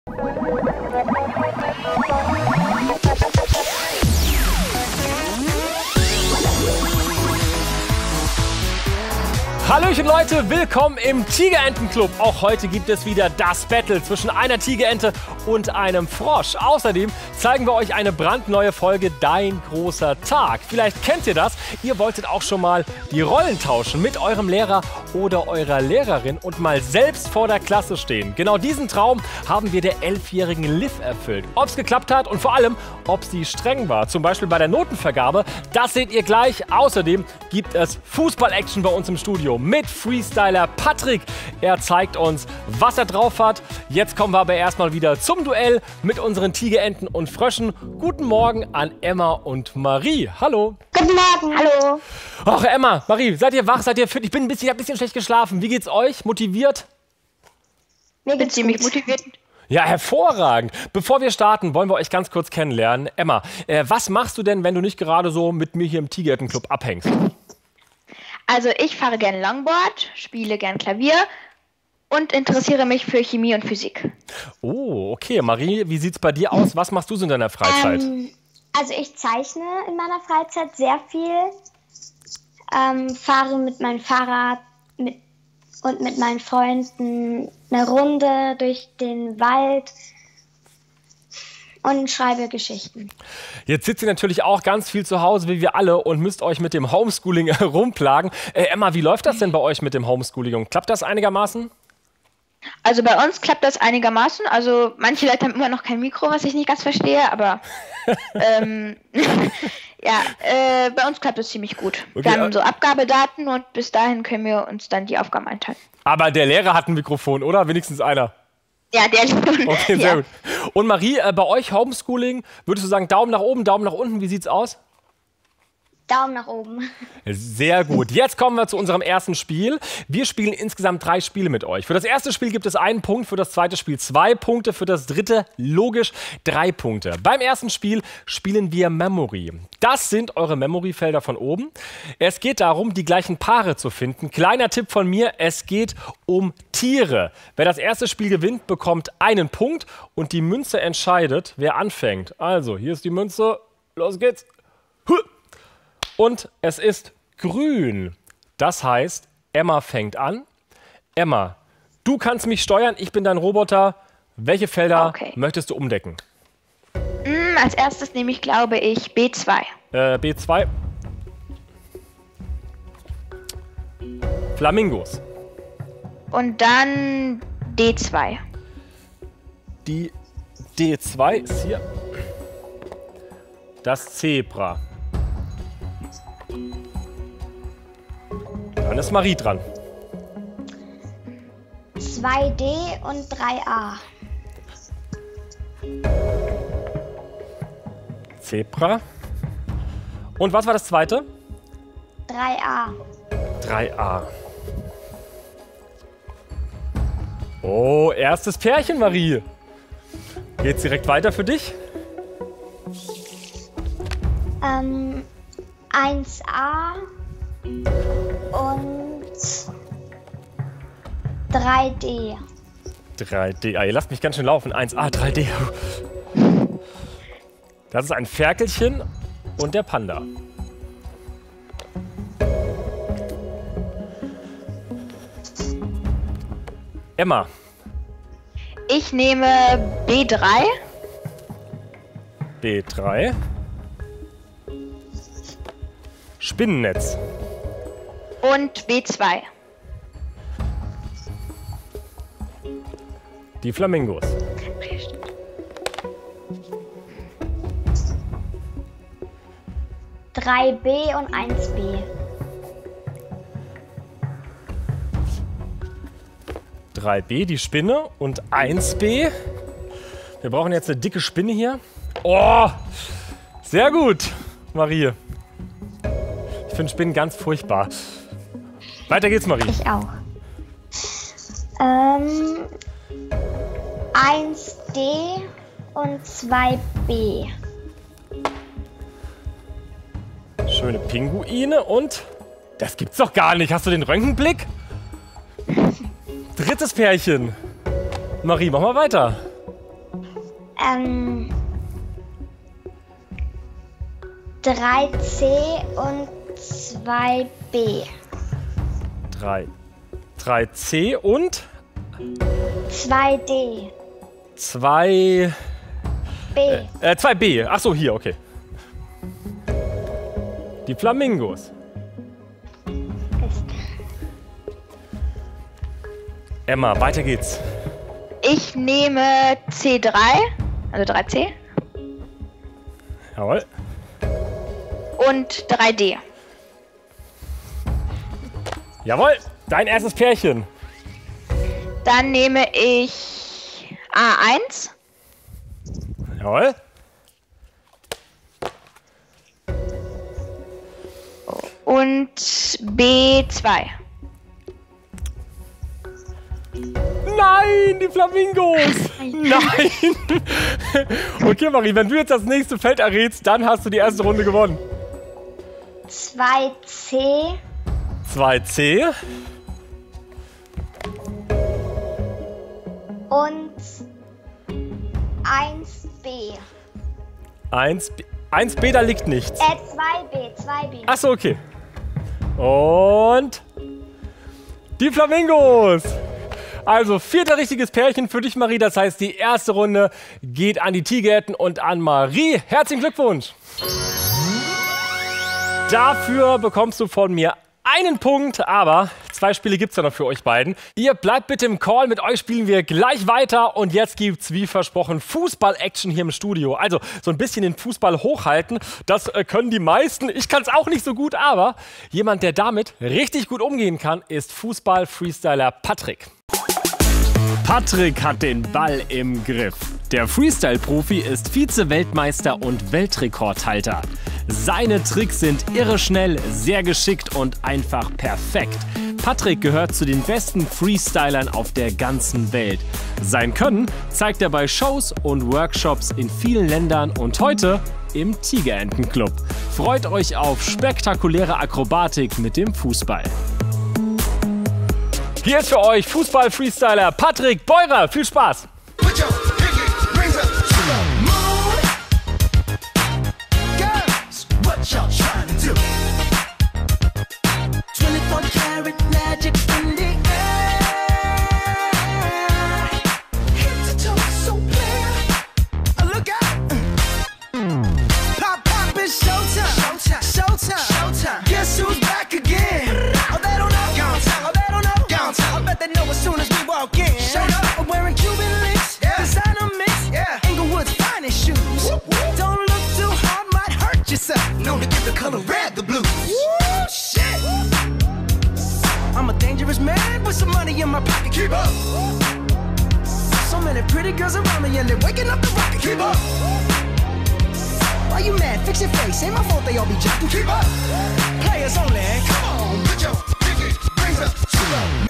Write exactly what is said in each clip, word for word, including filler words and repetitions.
Hallöchen Leute, willkommen im Tigerentenclub. Auch heute gibt es wieder das Battle zwischen einer Tigerente und einem Frosch. Außerdem zeigen wir euch eine brandneue Folge Dein großer Tag. Vielleicht kennt ihr das. Ihr wolltet auch schon mal die Rollen tauschen mit eurem Lehrer oder eurer Lehrerin und mal selbst vor der Klasse stehen. Genau diesen Traum haben wir der elfjährigen Liv erfüllt. Ob es geklappt hat und vor allem, ob sie streng war. Zum Beispiel bei der Notenvergabe. Das seht ihr gleich. Außerdem gibt es Fußball-Action bei uns im Studio mit Freestyler Patrick. Er zeigt uns, was er drauf hat. Jetzt kommen wir aber erstmal wieder zum Duell mit unseren Tigerenten und Fröschen. Guten Morgen an Emma und Marie. Hallo. Guten Morgen. Hallo. Ach, Emma, Marie, seid ihr wach? Seid ihr fit? Ich bin ein bisschen, ich hab ein bisschen schlecht geschlafen. Wie geht's euch? Motiviert? Mir geht's ziemlich motiviert. Ja, hervorragend. Bevor wir starten, wollen wir euch ganz kurz kennenlernen. Emma, äh, was machst du denn, wenn du nicht gerade so mit mir hier im Tigerentenclub abhängst? Also ich fahre gerne Longboard, spiele gern Klavier und interessiere mich für Chemie und Physik. Oh, okay. Marie, wie sieht's bei dir aus? Was machst du so in deiner Freizeit? Ähm, also ich zeichne in meiner Freizeit sehr viel, ähm, fahre mit meinem Fahrrad mit, und mit meinen Freunden eine Runde durch den Wald und schreibe Geschichten. Jetzt sitzt ihr natürlich auch ganz viel zu Hause, wie wir alle, und müsst euch mit dem Homeschooling rumplagen. Äh, Emma, wie läuft das denn bei euch mit dem Homeschooling? Klappt das einigermaßen? Also bei uns klappt das einigermaßen. Also manche Leute haben immer noch kein Mikro, was ich nicht ganz verstehe, aber ähm, ja, äh, bei uns klappt es ziemlich gut. Okay, wir haben so Abgabedaten und bis dahin können wir uns dann die Aufgaben einteilen. Aber der Lehrer hat ein Mikrofon, oder? Wenigstens einer. Ja, der schon. Okay, sehr ja. gut. Und Marie, äh, bei euch Homeschooling, würdest du sagen Daumen nach oben, Daumen nach unten? Wie sieht's aus? Daumen nach oben. Sehr gut. Jetzt kommen wir zu unserem ersten Spiel. Wir spielen insgesamt drei Spiele mit euch. Für das erste Spiel gibt es einen Punkt, für das zweite Spiel zwei Punkte, für das dritte logisch drei Punkte. Beim ersten Spiel spielen wir Memory. Das sind eure Memory-Felder von oben. Es geht darum, die gleichen Paare zu finden. Kleiner Tipp von mir, es geht um Tiere. Wer das erste Spiel gewinnt, bekommt einen Punkt und die Münze entscheidet, wer anfängt. Also, hier ist die Münze. Los geht's. Huh. Und es ist grün. Das heißt, Emma fängt an. Emma, du kannst mich steuern, ich bin dein Roboter. Welche Felder okay. möchtest du umdecken? Mm, als erstes nehme ich, glaube ich, B zwei. Äh, B zwei. Flamingos. Und dann D zwei. Die D zwei ist hier. Das Zebra. Dann ist Marie dran. zwei D und drei A. Zebra. Und was war das zweite? drei A. drei A. Oh, erstes Pärchen, Marie. Geht's direkt weiter für dich? Ähm, eins A und drei D. drei D. Ah, ihr lasst mich ganz schön laufen. eins A, drei D. Das ist ein Ferkelchen und der Panda. Emma. Ich nehme B drei. B drei. Spinnennetz. Und B zwei. Die Flamingos. drei B und eins B. drei B, die Spinne, und eins B. Wir brauchen jetzt eine dicke Spinne hier. Oh, sehr gut, Marie. Ich finde Spinnen ganz furchtbar. Weiter geht's, Marie. Ich auch. Ähm, eins D und zwei B. Schöne Pinguine und... Das gibt's doch gar nicht. Hast du den Röntgenblick? Drittes Pärchen. Marie, mach mal weiter. Ähm, drei C und zwei B. drei. drei C und? zwei D. zwei B. Äh, zwei B. Ach so, hier, okay. Die Flamingos. Emma, weiter geht's. Ich nehme C drei, also drei C. Jawohl. Und drei D. Jawohl, dein erstes Pärchen. Dann nehme ich A eins. Jawohl. Und B zwei. Nein, die Flamingos! Nein! Okay, Marie, wenn du jetzt das nächste Feld errätst, dann hast du die erste Runde gewonnen. zwei C. zwei C. Und eins B. eins B. eins B, da liegt nichts. Äh, zwei B, zwei B. Achso, okay. Und die Flamingos. Also, vierter richtiges Pärchen für dich, Marie. Das heißt, die erste Runde geht an die Tigeretten und an Marie. Herzlichen Glückwunsch. Dafür bekommst du von mir einen Punkt, aber zwei Spiele gibt es ja noch für euch beiden. Ihr bleibt bitte im Call, mit euch spielen wir gleich weiter und jetzt gibt's wie versprochen Fußball-Action hier im Studio. Also so ein bisschen den Fußball hochhalten, das äh, können die meisten. Ich kann es auch nicht so gut, aber jemand, der damit richtig gut umgehen kann, ist Fußball-Freestyler Patrick. Patrick hat den Ball im Griff. Der Freestyle-Profi ist Vize-Weltmeister und Weltrekordhalter. Seine Tricks sind irre schnell, sehr geschickt und einfach perfekt. Patrick gehört zu den besten Freestylern auf der ganzen Welt. Sein Können zeigt er bei Shows und Workshops in vielen Ländern und heute im Tigerentenclub. Freut euch auf spektakuläre Akrobatik mit dem Fußball. Hier ist für euch Fußball-Freestyler Patrick Beurer. Viel Spaß! Known to give the color red the blues. Woo, shit. I'm a dangerous man with some money in my pocket. Keep up. So many pretty girls around me and they're waking up the rocket. Keep up. Why you mad? Fix your face. Ain't my fault they all be jocking. Keep up. Players only. Come on, put your pinky rings up to the.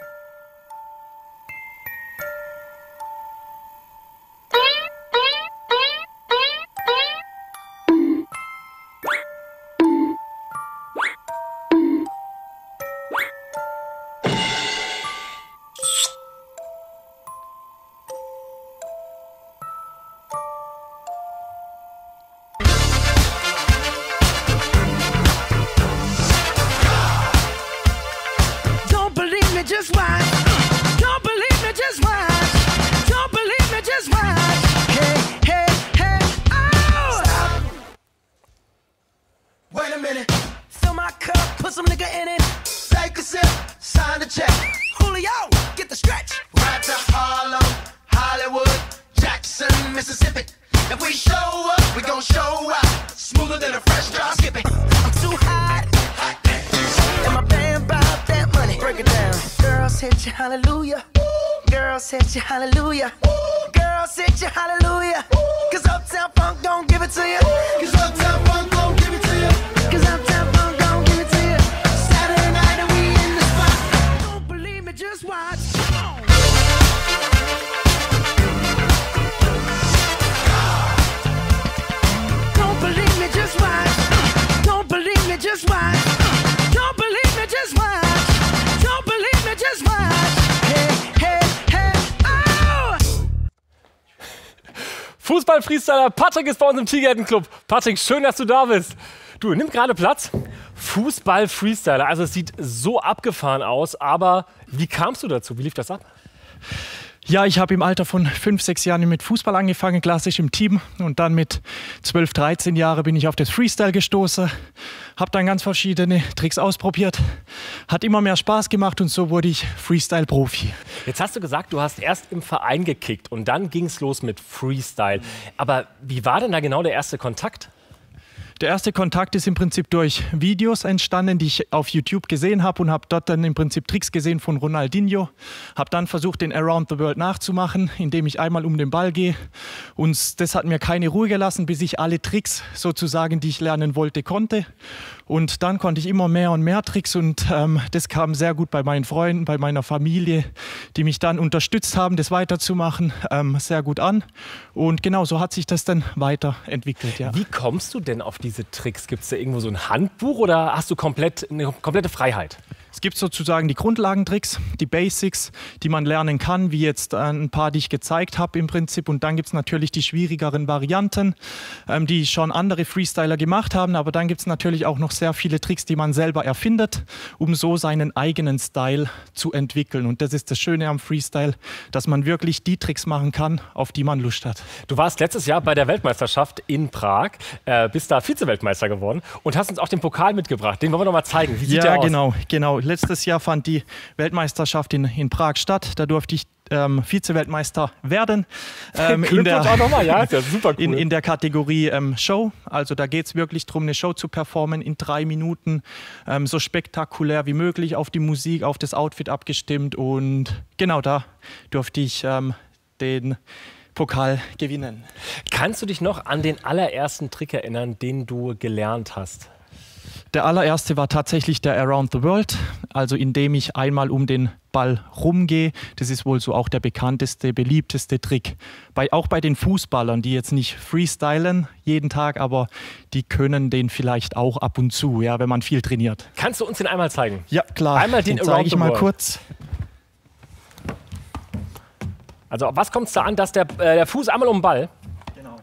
Just watch. Don't believe me, just watch. Don't believe me, just watch. Hey, hey, hey, oh! Stop. Wait a minute. Fill my cup, put some nigga in it. Take a sip, sign the check. Julio, get the stretch. Right to Harlem, Hollywood, Jackson, Mississippi. If we show up, we gon' show out. Smoother than a fresh drop skipping. I'm too hot. Hot damn. And my band bought that money. Break it down. Girls hit you hallelujah. Girls hit you hallelujah. Girls hit you hallelujah. Cause Uptown Funk don't give it to you. Cause Uptown Funk don't give it to you. Cause Uptown Funk don't give it to you. Saturday night and we in the spot. Don't believe me, just watch. Don't believe me, just watch. Don't believe me, just watch. Don't believe me, just watch. Don't believe me, just watch. Hey, hey, hey, oh! Fußball-Freestyler Patrick ist bei uns im Tigerentenclub. Patrick, schön, dass du da bist. Du, nimm gerade Platz. Fußball-Freestyler, also es sieht so abgefahren aus, aber wie kamst du dazu? Wie lief das ab? Ja, ich habe im Alter von fünf, sechs Jahren mit Fußball angefangen, klassisch im Team. Und dann mit zwölf, dreizehn Jahren bin ich auf das Freestyle gestoßen. Habe dann ganz verschiedene Tricks ausprobiert. Hat immer mehr Spaß gemacht und so wurde ich Freestyle-Profi. Jetzt hast du gesagt, du hast erst im Verein gekickt und dann ging es los mit Freestyle. Aber wie war denn da genau der erste Kontakt? Der erste Kontakt ist im Prinzip durch Videos entstanden, die ich auf YouTube gesehen habe und habe dort dann im Prinzip Tricks gesehen von Ronaldinho. Habe dann versucht, den Around the World nachzumachen, indem ich einmal um den Ball gehe. Und das hat mir keine Ruhe gelassen, bis ich alle Tricks sozusagen, die ich lernen wollte, konnte. Und dann konnte ich immer mehr und mehr Tricks und ähm, das kam sehr gut bei meinen Freunden, bei meiner Familie, die mich dann unterstützt haben, das weiterzumachen, ähm, sehr gut an. Und genau so hat sich das dann weiterentwickelt. Ja. Wie kommst du denn auf diese Tricks? Gibt es da irgendwo so ein Handbuch oder hast du komplett, eine komplette Freiheit? Es gibt sozusagen die Grundlagentricks, die Basics, die man lernen kann, wie jetzt ein paar, die ich gezeigt habe im Prinzip. Und dann gibt es natürlich die schwierigeren Varianten, ähm, die schon andere Freestyler gemacht haben. Aber dann gibt es natürlich auch noch sehr viele Tricks, die man selber erfindet, um so seinen eigenen Style zu entwickeln. Und das ist das Schöne am Freestyle, dass man wirklich die Tricks machen kann, auf die man Lust hat. Du warst letztes Jahr bei der Weltmeisterschaft in Prag, äh, bist da Vize-Weltmeister geworden und hast uns auch den Pokal mitgebracht. Den wollen wir noch mal zeigen. Wie sieht ja, der aus? genau, genau. Letztes Jahr fand die Weltmeisterschaft in, in Prag statt. Da durfte ich ähm, Vize-Weltmeister werden. Ähm, in, der, auch noch mal. Ja, ist ja super cool. in, in der Kategorie ähm, Show. Also da geht es wirklich darum, eine Show zu performen in drei Minuten. Ähm, so spektakulär wie möglich, auf die Musik, auf das Outfit abgestimmt. Und genau da durfte ich ähm, den Pokal gewinnen. Kannst du dich noch an den allerersten Trick erinnern, den du gelernt hast? Der allererste war tatsächlich der Around the World, also indem ich einmal um den Ball rumgehe. Das ist wohl so auch der bekannteste, beliebteste Trick. Bei, auch bei den Fußballern, die jetzt nicht freestylen jeden Tag, aber die können den vielleicht auch ab und zu, ja, wenn man viel trainiert. Kannst du uns den einmal zeigen? Ja, klar. Einmal den, den zeige ich mal World. kurz. Also auf was kommt es da an, dass der, äh, der Fuß einmal um den Ball? Genau.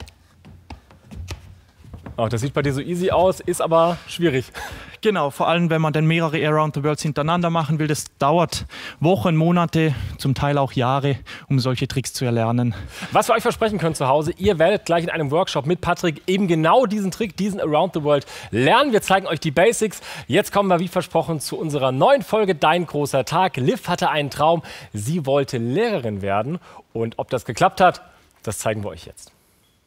Oh, das sieht bei dir so easy aus, ist aber schwierig. Genau, vor allem wenn man dann mehrere Around the Worlds hintereinander machen will. Das dauert Wochen, Monate, zum Teil auch Jahre, um solche Tricks zu erlernen. Was wir euch versprechen können zu Hause, ihr werdet gleich in einem Workshop mit Patrick eben genau diesen Trick, diesen Around the World lernen. Wir zeigen euch die Basics. Jetzt kommen wir wie versprochen zu unserer neuen Folge Dein großer Tag. Liv hatte einen Traum, sie wollte Lehrerin werden. Und ob das geklappt hat, das zeigen wir euch jetzt.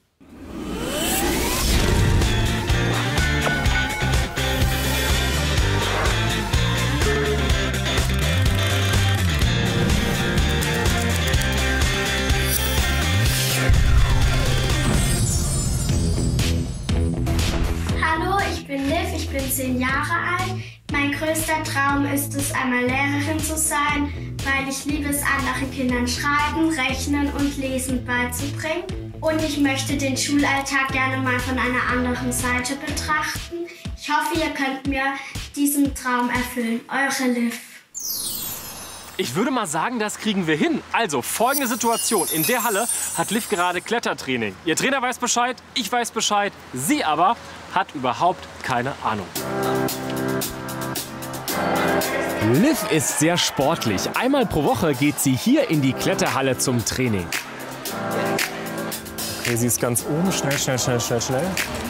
Ich bin Liv, ich bin zehn Jahre alt. Mein größter Traum ist es, einmal Lehrerin zu sein, weil ich liebe es, anderen Kindern Schreiben, Rechnen und Lesen beizubringen. Und ich möchte den Schulalltag gerne mal von einer anderen Seite betrachten. Ich hoffe, ihr könnt mir diesen Traum erfüllen. Eure Liv. Ich würde mal sagen, das kriegen wir hin. Also, folgende Situation. In der Halle hat Liv gerade Klettertraining. Ihr Trainer weiß Bescheid, ich weiß Bescheid, sie aber hat überhaupt keine Ahnung. Liv ist sehr sportlich. Einmal pro Woche geht sie hier in die Kletterhalle zum Training. Okay, sie ist ganz oben. Schnell, schnell, schnell, schnell, schnell.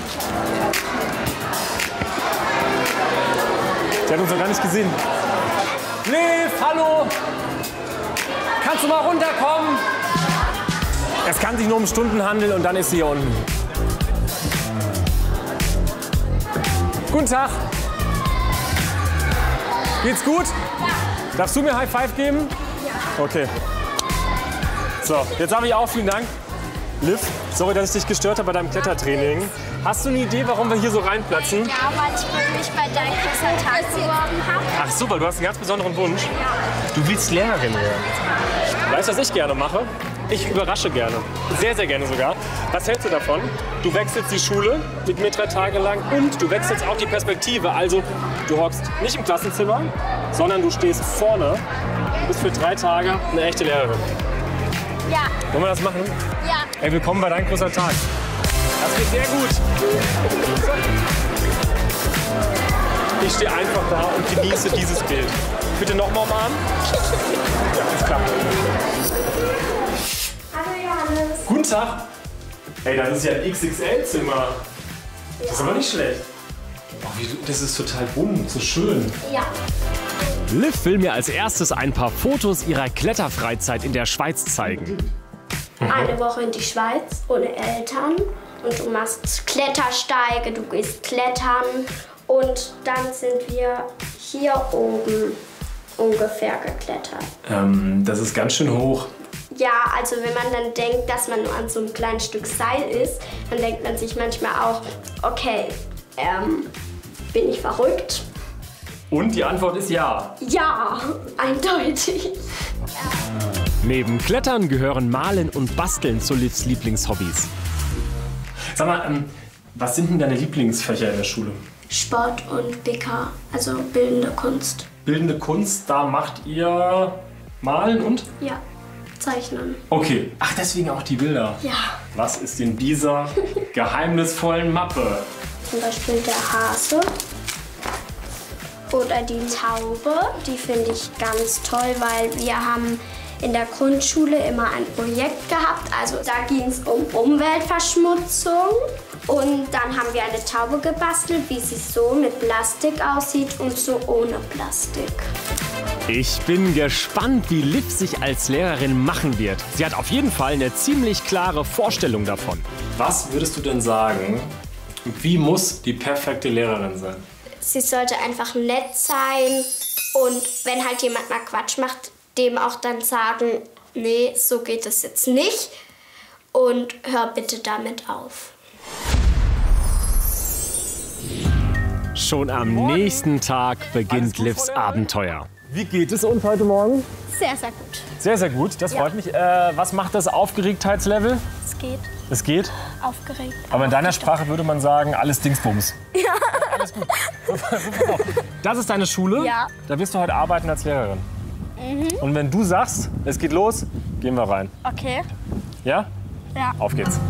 Sie hat uns noch gar nicht gesehen. Liv, hallo! Kannst du mal runterkommen? Es kann sich nur um Stunden handeln und dann ist sie hier unten. Guten Tag. Geht's gut? Ja. Darfst du mir High Five geben? Ja. Okay. So, jetzt habe ich auch vielen Dank. Liv, sorry, dass ich dich gestört habe bei deinem Klettertraining. Hast du eine Idee, warum wir hier so reinplatzen? Ja, weil ich mich bei deinem großen Tag beworben habe. Ach so, weil du hast einen ganz besonderen Wunsch. Ja. Du willst Lehrerin werden. Weißt du, was ich gerne mache? Ich überrasche gerne. Sehr, sehr gerne sogar. Was hältst du davon? Du wechselst die Schule mit mir drei Tage lang und du wechselst auch die Perspektive. Also, du hockst nicht im Klassenzimmer, sondern du stehst vorne und bist für drei Tage eine echte Lehrerin. Ja. Wollen wir das machen? Ja. Hey, willkommen bei Dein großer Tag. Das geht sehr gut. Ich stehe einfach da und genieße dieses Bild. Bitte nochmal umarmen. Ja, das klappt. Hallo Johannes. Guten Tag. Hey, das ist ja ein X X L-Zimmer. Das ist aber nicht schlecht. Oh, wie, das ist total bunt, so schön. Ja. Liv will mir als erstes ein paar Fotos ihrer Kletterfreizeit in der Schweiz zeigen. Eine Woche in die Schweiz ohne Eltern und du machst Klettersteige, du gehst klettern und dann sind wir hier oben ungefähr geklettert. Ähm, das ist ganz schön hoch. Ja, also wenn man dann denkt, dass man nur an so einem kleinen Stück Seil ist, dann denkt man sich manchmal auch, okay, ähm, bin ich verrückt? Und die Antwort ist ja. Ja, eindeutig. Neben Klettern gehören Malen und Basteln zu Livs Lieblingshobbys. Sag mal, ähm, was sind denn deine Lieblingsfächer in der Schule? Sport und B K, also bildende Kunst. Bildende Kunst, da macht ihr Malen und? Ja, zeichnen. Okay, ach deswegen auch die Bilder. Ja. Was ist in dieser geheimnisvollen Mappe? Zum Beispiel der Hase oder die Taube. Die finde ich ganz toll, weil wir haben in der Grundschule immer ein Projekt gehabt. Also da ging es um Umweltverschmutzung. Und dann haben wir eine Taube gebastelt, wie sie so mit Plastik aussieht und so ohne Plastik. Ich bin gespannt, wie Liv sich als Lehrerin machen wird. Sie hat auf jeden Fall eine ziemlich klare Vorstellung davon. Was würdest du denn sagen, wie muss die perfekte Lehrerin sein? Sie sollte einfach nett sein und wenn halt jemand mal Quatsch macht, dem auch dann sagen, nee, so geht es jetzt nicht und hör bitte damit auf. Schon am nächsten Tag beginnt Livs Abenteuer. Wie geht es uns heute Morgen? Sehr, sehr gut. Sehr, sehr gut. Das freut mich. Äh, was macht das Aufgeregtheitslevel? Es geht. Es geht? Aufgeregt. Aber in deiner Sprache würde man sagen, alles Dingsbums. Ja. Alles gut. Super, super. Das ist deine Schule? Ja. Da wirst du heute arbeiten als Lehrerin. Mhm. Und wenn du sagst, es geht los, gehen wir rein. Okay. Ja? Ja. Auf geht's.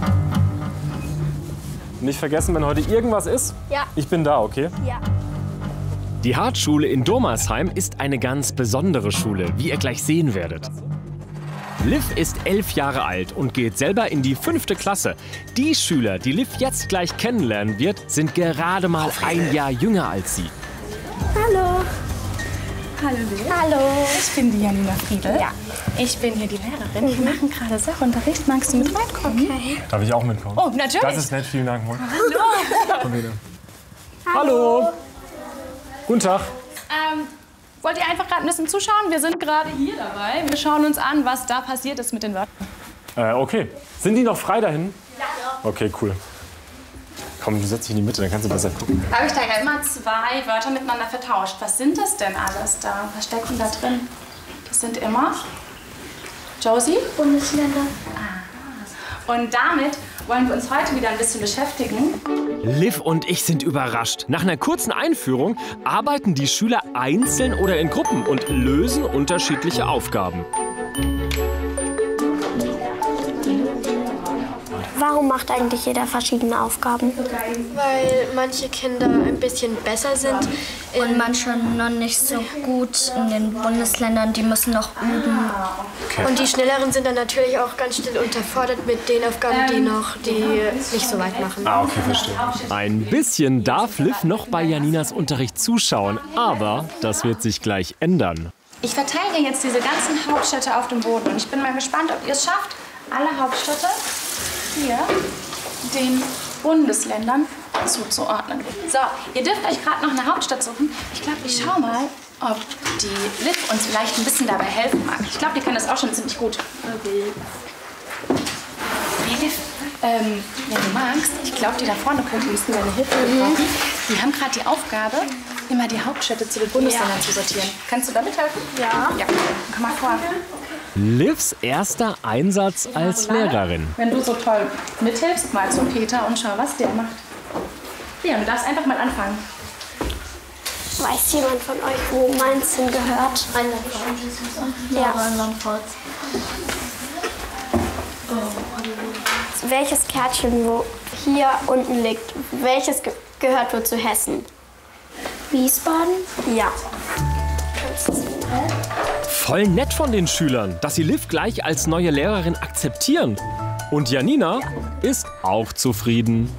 Nicht vergessen, wenn heute irgendwas ist, Ja. ich bin da, okay? Ja. Die Hartschule in Domersheim ist eine ganz besondere Schule, wie ihr gleich sehen werdet. Liv ist elf Jahre alt und geht selber in die fünfte Klasse. Die Schüler, die Liv jetzt gleich kennenlernen wird, sind gerade mal ein Jahr jünger als sie. Hallo. Hallo Liv. Hallo. Ich bin die Janina Friedel. Ja. Ich bin hier die Lehrerin. Wir machen gerade Sachunterricht. Magst du mit reinkommen? Okay. Darf ich auch mitkommen? Oh, natürlich. Das ist nett, vielen Dank. Hallo. Komm bitte. Hallo. Guten Tag. Ähm, wollt ihr einfach gerade ein bisschen zuschauen? Wir sind gerade hier dabei. Wir schauen uns an, was da passiert ist mit den Wörtern. Äh, okay. Sind die noch frei dahin? Ja. Okay, cool. Komm, du setz dich in die Mitte, dann kannst du besser gucken. Habe ich da ja immer zwei Wörter miteinander vertauscht. Was sind das denn alles da? Was steckt denn da drin? Das sind immer... Josie? Bundesländer. Ah. Und damit wollen wir uns heute wieder ein bisschen beschäftigen. Liv und ich sind überrascht. Nach einer kurzen Einführung arbeiten die Schüler einzeln oder in Gruppen und lösen unterschiedliche Aufgaben. Warum macht eigentlich jeder verschiedene Aufgaben? Weil manche Kinder ein bisschen besser sind. Und manche noch nicht so gut in den Bundesländern, die müssen noch üben. Okay. Und die Schnelleren sind dann natürlich auch ganz schnell unterfordert mit den Aufgaben, die noch die nicht so weit machen. Ah, okay, verstehe. Ein bisschen darf Liv noch bei Janinas Unterricht zuschauen, aber das wird sich gleich ändern. Ich verteile jetzt diese ganzen Hauptstädte auf dem Boden. Und ich bin mal gespannt, ob ihr es schafft, alle Hauptstädte hier den Bundesländern zuzuordnen. So, ihr dürft euch gerade noch eine Hauptstadt suchen. Ich glaube, ich schau mal, ob die Liv uns vielleicht ein bisschen dabei helfen mag. Ich glaube, die kann das auch schon ziemlich gut. Okay. Hey, Liv, ähm, wenn du magst, ich glaube, die da vorne könnten ein bisschen deine Hilfe gebrauchen. Die haben gerade die Aufgabe, immer die Hauptstädte zu den Bundesländern ja. zu sortieren. Kannst du da mithelfen? Ja. Ja, komm mal vor. Livs erster Einsatz als Lehrerin. Wenn du so toll mithilfst, mal zu Peter und schau, was der macht. Ja, du darfst einfach mal anfangen. Weiß jemand von euch, wo Mainz hingehört? Rheinland-Pfalz. Ja. Rheinland-Pfalz. welches Kärtchen, wo hier unten liegt, welches ge gehört wohl zu Hessen? Wiesbaden? Ja. Voll nett von den Schülern, dass sie Liv gleich als neue Lehrerin akzeptieren. Und Janina ist auch zufrieden.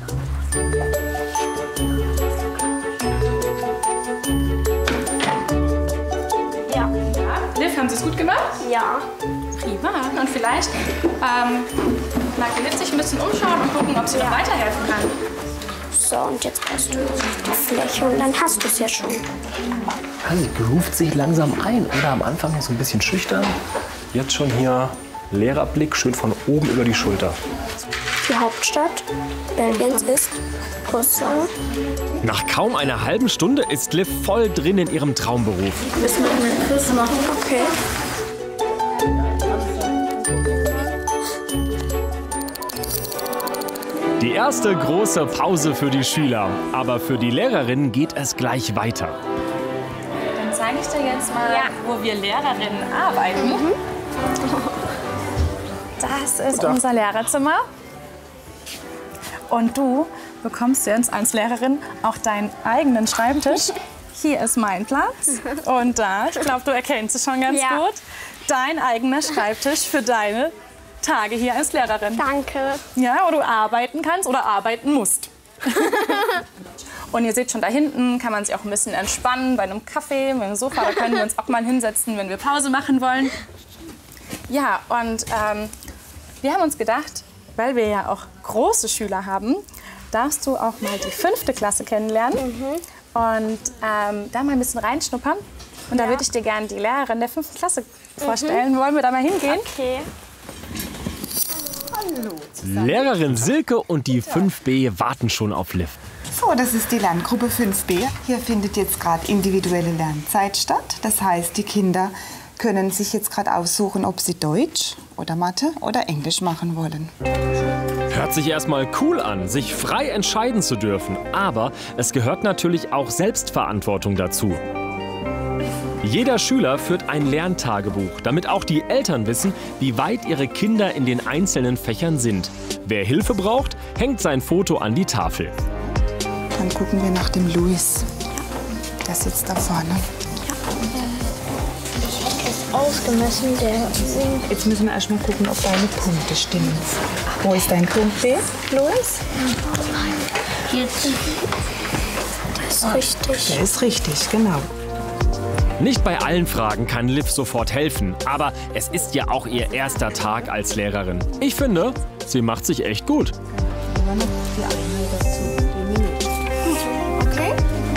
Ja. Liv, haben Sie es gut gemacht? Ja. Prima. Und vielleicht ähm, mag die Liv sich ein bisschen umschauen und gucken, ob sie noch weiterhelfen kann. So, und jetzt passt du auf die Fläche und dann hast du es ja schon. Also, sie groovt sich langsam ein. Oder am Anfang noch so ein bisschen schüchtern. Jetzt schon hier Lehrerblick, schön von oben über die Schulter. Die Hauptstadt Belgiens ist Brüssel. Nach kaum einer halben Stunde ist Liv voll drin in ihrem Traumberuf. Müssen wir einen Quiz machen? Okay. Die erste große Pause für die Schüler. Aber für die Lehrerin geht es gleich weiter. Dann zeige ich dir jetzt mal, ja, wo wir Lehrerinnen arbeiten. Mhm. Das ist unser Lehrerzimmer. Und du bekommst jetzt als Lehrerin auch deinen eigenen Schreibtisch. Hier ist mein Platz. Und da, ich glaube, du erkennst es schon ganz ja. gut, dein eigener Schreibtisch für deine Tage hier als Lehrerin. Danke. Ja, wo du arbeiten kannst oder arbeiten musst. Und ihr seht schon, da hinten kann man sich auch ein bisschen entspannen bei einem Kaffee, mit dem Sofa. Da können wir uns auch mal hinsetzen, wenn wir Pause machen wollen. Ja, und ähm, wir haben uns gedacht, weil wir ja auch große Schüler haben, darfst du auch mal die fünfte Klasse kennenlernen. Mhm. Und ähm, da mal ein bisschen reinschnuppern. Und da ja. würde ich dir gerne die Lehrerin der fünften Klasse vorstellen. Mhm. Wollen wir da mal hingehen? Okay. Lehrerin Silke und die fünf B warten schon auf Liv. So, das ist die Lerngruppe fünf B. Hier findet jetzt gerade individuelle Lernzeit statt. Das heißt, die Kinder können sich jetzt gerade aussuchen, ob sie Deutsch oder Mathe oder Englisch machen wollen. Hört sich erstmal cool an, sich frei entscheiden zu dürfen. Aber es gehört natürlich auch Selbstverantwortung dazu. Jeder Schüler führt ein Lerntagebuch, damit auch die Eltern wissen, wie weit ihre Kinder in den einzelnen Fächern sind. Wer Hilfe braucht, hängt sein Foto an die Tafel. Dann gucken wir nach dem Luis. Der sitzt da vorne. Ich hätte es ausgemessen, der singt. Jetzt müssen wir erst mal gucken, ob deine Punkte stimmen. Wo ist dein Punkt B, Luis? Jetzt. Der ist richtig. Der ist richtig, genau. Nicht bei allen Fragen kann Liv sofort helfen, aber es ist ja auch ihr erster Tag als Lehrerin. Ich finde, sie macht sich echt gut. Okay.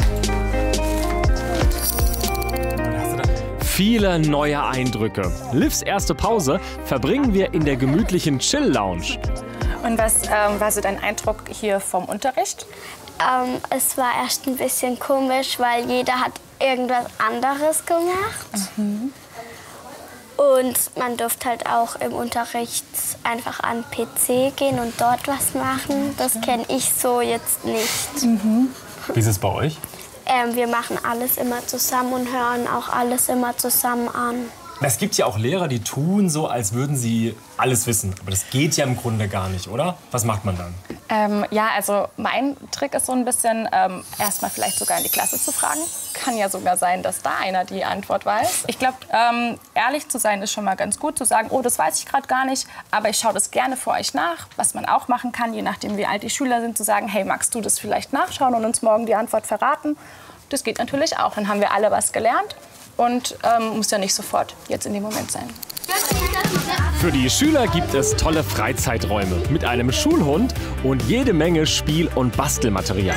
Viele neue Eindrücke. Livs erste Pause verbringen wir in der gemütlichen Chill-Lounge. Und was ähm, war so dein Eindruck hier vom Unterricht? Ähm, es war erst ein bisschen komisch, weil jeder hat irgendwas anderes gemacht. Mhm. Und man durfte halt auch im Unterricht einfach an den P C gehen und dort was machen. Das kenne ich so jetzt nicht. Mhm. Wie ist es bei euch? Ähm, wir machen alles immer zusammen und hören auch alles immer zusammen an. Es gibt ja auch Lehrer, die tun so, als würden sie alles wissen. Aber das geht ja im Grunde gar nicht, oder? Was macht man dann? Ähm, ja, also mein Trick ist so ein bisschen, ähm, erst mal vielleicht sogar in die Klasse zu fragen. Kann ja sogar sein, dass da einer die Antwort weiß. Ich glaube, ähm, ehrlich zu sein ist schon mal ganz gut, zu sagen, oh, das weiß ich gerade gar nicht, aber ich schaue das gerne für euch nach. Was man auch machen kann, je nachdem wie alt die Schüler sind, zu sagen, hey, magst du das vielleicht nachschauen und uns morgen die Antwort verraten? Das geht natürlich auch. Dann haben wir alle was gelernt. Und ähm, muss ja nicht sofort jetzt in dem Moment sein. Für die Schüler gibt es tolle Freizeiträume mit einem Schulhund und jede Menge Spiel- und Bastelmaterial.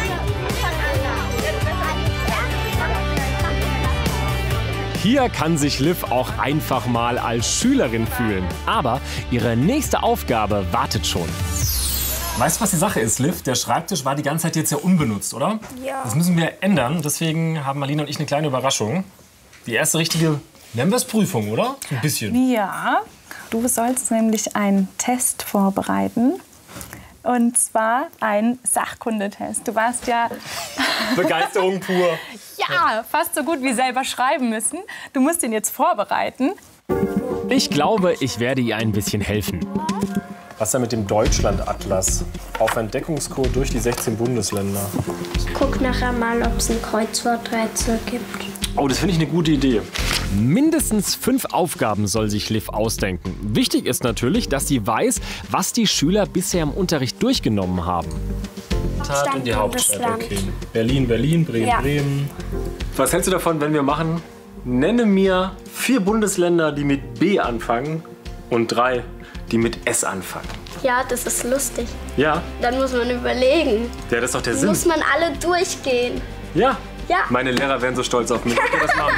Hier kann sich Liv auch einfach mal als Schülerin fühlen. Aber ihre nächste Aufgabe wartet schon. Weißt du, was die Sache ist, Liv? Der Schreibtisch war die ganze Zeit jetzt ja unbenutzt, oder? Ja. Das müssen wir ändern. Deswegen haben Marlene und ich eine kleine Überraschung. Die erste richtige, nennen wir es Prüfung, oder? Ein bisschen. Ja, du sollst nämlich einen Test vorbereiten. Und zwar einen Sachkundetest. Du warst ja... Begeisterung pur. Ja, fast so gut wie selber schreiben müssen. Du musst ihn jetzt vorbereiten. Ich glaube, ich werde ihr ein bisschen helfen. Was ist denn mit dem Deutschland-Atlas? Auf Entdeckungstour durch die sechzehn Bundesländer. Ich guck nachher mal, ob es ein Kreuzworträtsel gibt. Oh, das finde ich eine gute Idee. Mindestens fünf Aufgaben soll sich Liv ausdenken. Wichtig ist natürlich, dass sie weiß, was die Schüler bisher im Unterricht durchgenommen haben. Stadt und die Hauptstadt, okay. Berlin, Berlin, Bremen, ja. Bremen. Was hältst du davon, wenn wir machen, nenne mir vier Bundesländer, die mit B anfangen und drei, die mit S anfangen? Ja, das ist lustig. Ja. Dann muss man überlegen. Ja, das ist doch der Dann Sinn. muss man alle durchgehen. Ja. Ja. Meine Lehrer wären so stolz auf mich. Das machen.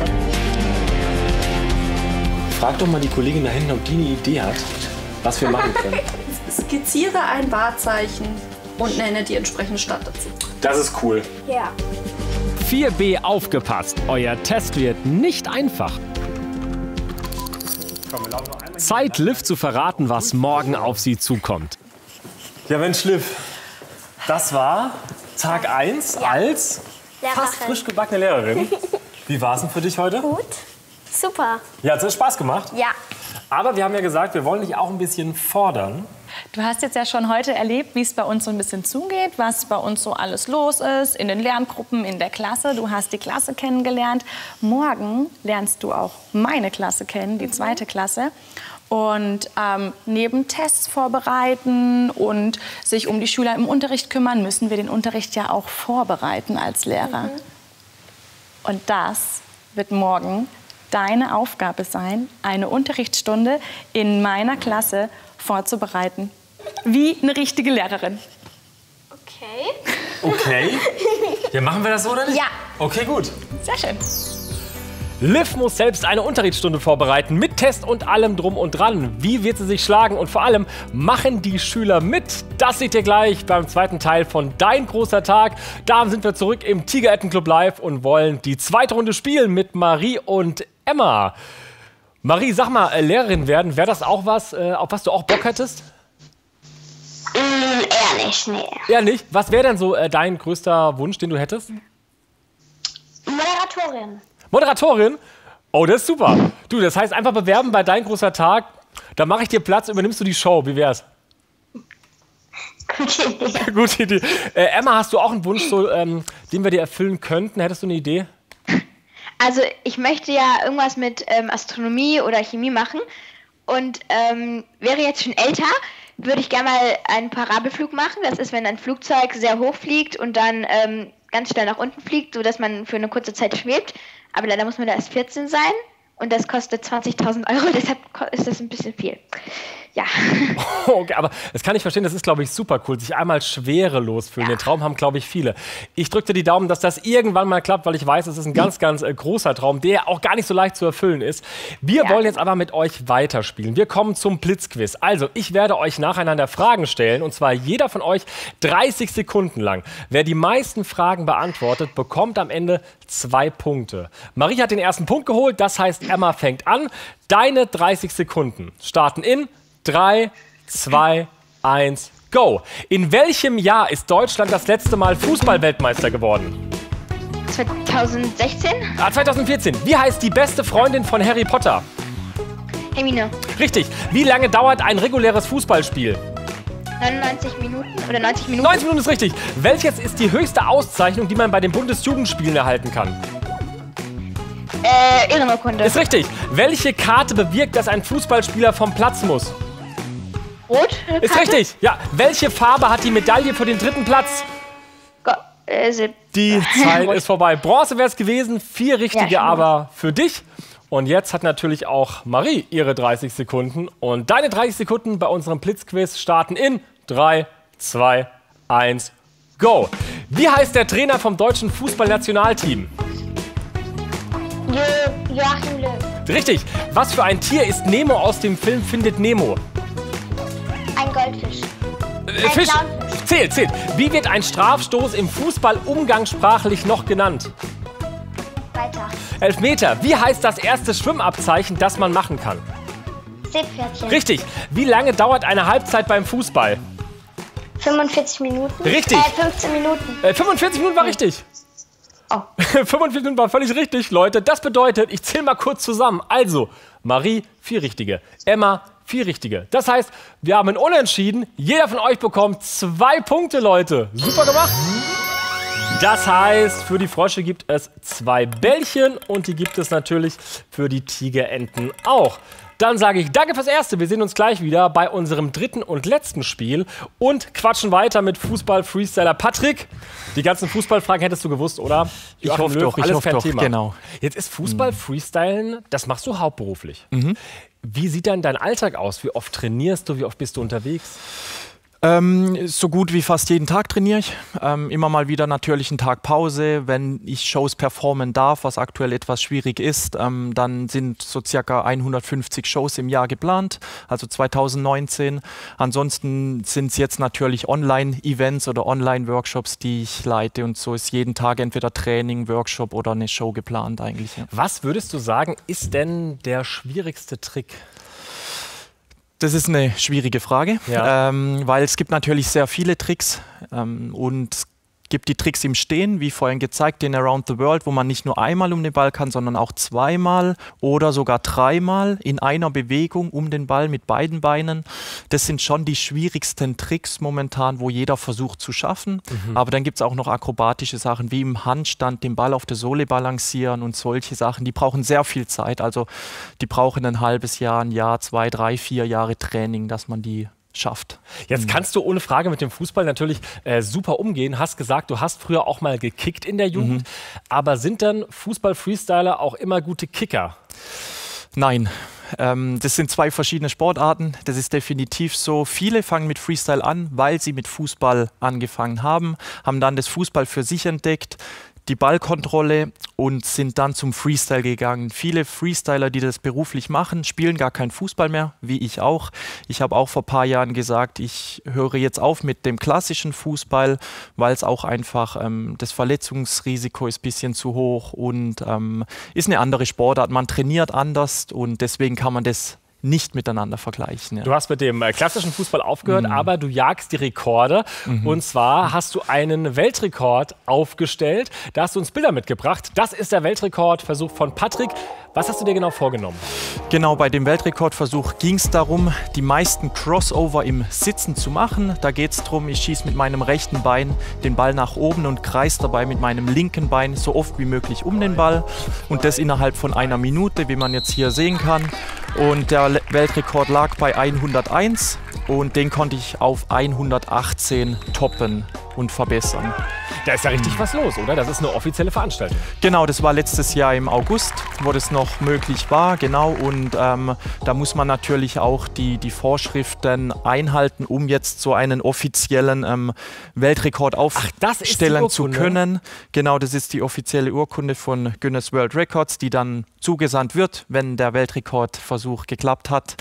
Frag doch mal die Kollegin da hinten, ob die eine Idee hat, was wir machen können. Skizziere ein Wahrzeichen und nenne die entsprechende Stadt dazu. Das ist cool. Ja. vier b aufgepasst. Euer Test wird nicht einfach. Zeit, Liv zu verraten, was morgen auf sie zukommt. Ja, Mensch, Liv, das war Tag eins ja. als Lehrerin. Fast frisch gebackene Lehrerin. Wie war es denn für dich heute? Gut. Super. Ja, hat es Spaß gemacht? Ja. Aber wir haben ja gesagt, wir wollen dich auch ein bisschen fordern. Du hast jetzt ja schon heute erlebt, wie es bei uns so ein bisschen zugeht, was bei uns so alles los ist, in den Lerngruppen, in der Klasse. Du hast die Klasse kennengelernt. Morgen lernst du auch meine Klasse kennen, die zweite Klasse. Und ähm, neben Tests vorbereiten und sich um die Schüler im Unterricht kümmern, müssen wir den Unterricht ja auch vorbereiten als Lehrer. Mhm. Und das wird morgen deine Aufgabe sein, eine Unterrichtsstunde in meiner Klasse vorzubereiten. Wie eine richtige Lehrerin. Okay. Okay. Ja, machen wir das so, oder nicht? Ja. Okay, gut. Sehr schön. Liv muss selbst eine Unterrichtsstunde vorbereiten, mit Test und allem drum und dran. Wie wird sie sich schlagen und vor allem, machen die Schüler mit? Das seht ihr gleich beim zweiten Teil von Dein großer Tag. Da sind wir zurück im Tigerentenclub Live und wollen die zweite Runde spielen mit Marie und Emma. Marie, sag mal, äh, Lehrerin werden, wäre das auch was, äh, auf was du auch Bock hättest? Mm, eher nicht, nee. Eher nicht? Was wäre denn so äh, dein größter Wunsch, den du hättest? Moderatorin. Moderatorin? Oh, das ist super. Du, das heißt einfach bewerben bei Dein großer Tag. Da mache ich dir Platz, übernimmst du die Show. Wie wär's? Gute Idee. Gute Idee. Äh, Emma, hast du auch einen Wunsch, so, ähm, den wir dir erfüllen könnten? Hättest du eine Idee? Also ich möchte ja irgendwas mit ähm, Astronomie oder Chemie machen. Und ähm, wäre jetzt schon älter, würde ich gerne mal einen Parabelflug machen. Das ist, wenn ein Flugzeug sehr hoch fliegt und dann ähm, ganz schnell nach unten fliegt, sodass man für eine kurze Zeit schwebt. Aber leider muss man da erst vierzehn sein und das kostet zwanzigtausend Euro, deshalb ist das ein bisschen viel. Ja. Okay, aber das kann ich verstehen, das ist, glaube ich, super cool, sich einmal schwerelos fühlen. Ja. Den Traum haben, glaube ich, viele. Ich drücke dir die Daumen, dass das irgendwann mal klappt, weil ich weiß, es ist ein ganz, ganz äh, großer Traum, der auch gar nicht so leicht zu erfüllen ist. Wir ja. wollen jetzt aber mit euch weiterspielen. Wir kommen zum Blitzquiz. Also, ich werde euch nacheinander Fragen stellen, und zwar jeder von euch dreißig Sekunden lang. Wer die meisten Fragen beantwortet, bekommt am Ende zwei Punkte. Marie hat den ersten Punkt geholt, das heißt, Emma fängt an. Deine dreißig Sekunden starten in drei, zwei, eins, go! In welchem Jahr ist Deutschland das letzte Mal Fußball-Weltmeister geworden? zweitausendsechzehn? Ah, zweitausendvierzehn. Wie heißt die beste Freundin von Harry Potter? Hermine. Richtig. Wie lange dauert ein reguläres Fußballspiel? neunundneunzig Minuten oder neunzig Minuten? neunzig Minuten ist richtig. Welches ist die höchste Auszeichnung, die man bei den Bundesjugendspielen erhalten kann? Äh, Ehrenurkunde. Ist richtig. Welche Karte bewirkt, dass ein Fußballspieler vom Platz muss? Rot? Karte? Ist richtig. Ja. Welche Farbe hat die Medaille für den dritten Platz? Go äh, die Zeit ist vorbei. Bronze wäre es gewesen, vier richtige, ja, aber für dich. Und jetzt hat natürlich auch Marie ihre dreißig Sekunden. Und deine dreißig Sekunden bei unserem Blitzquiz starten in drei, zwei, eins, go! Wie heißt der Trainer vom deutschen Fußballnationalteam? Jo Joachim Löw. Richtig. Was für ein Tier ist Nemo aus dem Film Findet Nemo? Ein Goldfisch. Äh, ein Fisch. Clownfisch. Zählt, zählt. Wie wird ein Strafstoß im Fußball umgangssprachlich noch genannt? Weiter. Elfmeter. Wie heißt das erste Schwimmabzeichen, das man machen kann? Seepferdchen. Richtig. Wie lange dauert eine Halbzeit beim Fußball? fünfundvierzig Minuten. Richtig. Äh, fünfzehn Minuten. Äh, fünfundvierzig Minuten war richtig. Oh. fünfundvierzig Minuten war völlig richtig, Leute. Das bedeutet, ich zähle mal kurz zusammen. Also, Marie, vier richtige. Emma, vier richtige. Das heißt, wir haben ein Unentschieden. Jeder von euch bekommt zwei Punkte, Leute. Super gemacht. Das heißt, für die Frösche gibt es zwei Bällchen und die gibt es natürlich für die Tigerenten auch. Dann sage ich danke fürs Erste. Wir sehen uns gleich wieder bei unserem dritten und letzten Spiel und quatschen weiter mit Fußball-Freestyler Patrick. Die ganzen Fußballfragen hättest du gewusst, oder? Ich Joachim hoffe Löw, doch, ich alles hoffe kein doch, Thema. genau. Jetzt ist Fußball-Freestylen, das machst du hauptberuflich. Mhm. Wie sieht dann dein Alltag aus? Wie oft trainierst du? Wie oft bist du unterwegs? Ähm, so gut wie fast jeden Tag trainiere ich. Ähm, immer mal wieder natürlich einen Tag Pause. Wenn ich Shows performen darf, was aktuell etwas schwierig ist, ähm, dann sind so circa hundertfünfzig Shows im Jahr geplant, also zweitausendneunzehn. Ansonsten sind es jetzt natürlich Online-Events oder Online-Workshops, die ich leite, und so ist jeden Tag entweder Training, Workshop oder eine Show geplant eigentlich. Ja. Was würdest du sagen, ist denn der schwierigste Trick? Das ist eine schwierige Frage, ja. ähm, weil es gibt natürlich sehr viele Tricks ähm, und es gibt die Tricks im Stehen, wie vorhin gezeigt, den Around the World, wo man nicht nur einmal um den Ball kann, sondern auch zweimal oder sogar dreimal in einer Bewegung um den Ball mit beiden Beinen. Das sind schon die schwierigsten Tricks momentan, wo jeder versucht zu schaffen. Mhm. Aber dann gibt es auch noch akrobatische Sachen, wie im Handstand den Ball auf der Sohle balancieren und solche Sachen. Die brauchen sehr viel Zeit. Also die brauchen ein halbes Jahr, ein Jahr, zwei, drei, vier Jahre Training, dass man die schafft. Jetzt kannst du ohne Frage mit dem Fußball natürlich äh, super umgehen. Hast gesagt, du hast früher auch mal gekickt in der Jugend. Mhm. Aber sind dann Fußball-Freestyler auch immer gute Kicker? Nein. Ähm, das sind zwei verschiedene Sportarten. Das ist definitiv so. Viele fangen mit Freestyle an, weil sie mit Fußball angefangen haben, haben dann das Fußball für sich entdeckt, die Ballkontrolle und sind dann zum Freestyle gegangen. Viele Freestyler, die das beruflich machen, spielen gar keinen Fußball mehr, wie ich auch. Ich habe auch vor ein paar Jahren gesagt, ich höre jetzt auf mit dem klassischen Fußball, weil es auch einfach, ähm, das Verletzungsrisiko ist ein bisschen zu hoch und ähm, ist eine andere Sportart. Man trainiert anders und deswegen kann man das nicht miteinander vergleichen. Ja. Du hast mit dem äh, klassischen Fußball aufgehört, mhm. aber du jagst die Rekorde. Mhm. Und zwar hast du einen Weltrekord aufgestellt. Da hast du uns Bilder mitgebracht. Das ist der Weltrekordversuch von Patrick. Was hast du dir genau vorgenommen? Genau, bei dem Weltrekordversuch ging es darum, die meisten Crossover im Sitzen zu machen. Da geht es darum, ich schieße mit meinem rechten Bein den Ball nach oben und kreise dabei mit meinem linken Bein so oft wie möglich um den Ball. Und das innerhalb von einer Minute, wie man jetzt hier sehen kann. Und der Weltrekord lag bei hunderteins und den konnte ich auf hundertachtzehn toppen und verbessern. Da ist ja richtig was los, oder? Das ist eine offizielle Veranstaltung. Genau, das war letztes Jahr im August, wo das noch möglich war, genau. Und ähm, da muss man natürlich auch die, die Vorschriften einhalten, um jetzt so einen offiziellen ähm, Weltrekord aufstellen zu können. Genau, das ist die offizielle Urkunde von Guinness World Records, die dann zugesandt wird, wenn der Weltrekordversuch geklappt hat.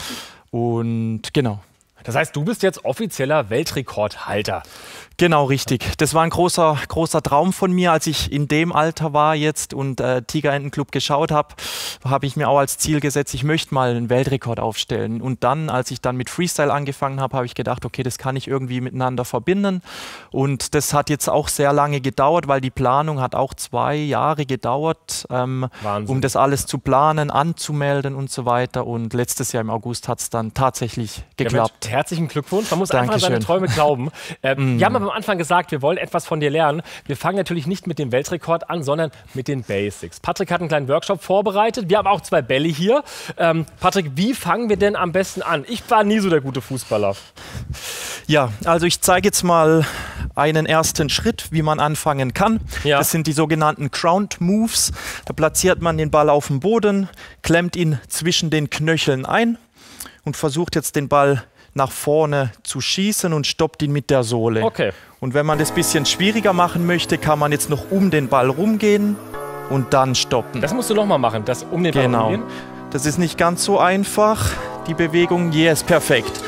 Und genau. Das heißt, du bist jetzt offizieller Weltrekordhalter. Genau, richtig. Das war ein großer, großer Traum von mir, als ich in dem Alter war jetzt und äh, Tigerentenclub geschaut habe, habe ich mir auch als Ziel gesetzt, ich möchte mal einen Weltrekord aufstellen. Und dann, als ich dann mit Freestyle angefangen habe, habe ich gedacht, okay, das kann ich irgendwie miteinander verbinden. Und das hat jetzt auch sehr lange gedauert, weil die Planung hat auch zwei Jahre gedauert, ähm, um das alles zu planen, anzumelden und so weiter. Und letztes Jahr im August hat es dann tatsächlich geklappt. Ja, herzlichen Glückwunsch. Man muss Dankeschön. einfach an seine Träume glauben. Ähm, mm. Wir haben aber am Anfang gesagt, wir wollen etwas von dir lernen. Wir fangen natürlich nicht mit dem Weltrekord an, sondern mit den Basics. Patrick hat einen kleinen Workshop vorbereitet. Wir haben auch zwei Bälle hier. Ähm, Patrick, wie fangen wir denn am besten an? Ich war nie so der gute Fußballer. Ja, also ich zeige jetzt mal einen ersten Schritt, wie man anfangen kann. Ja. Das sind die sogenannten Ground Moves. Da platziert man den Ball auf dem Boden, klemmt ihn zwischen den Knöcheln ein und versucht jetzt den Ball nach vorne zu schießen und stoppt ihn mit der Sohle. Okay. Und wenn man das ein bisschen schwieriger machen möchte, kann man jetzt noch um den Ball rumgehen und dann stoppen. Das musst du noch mal machen, das um den Ball genau. rumgehen. Das ist nicht ganz so einfach, die Bewegung. Yes, perfekt.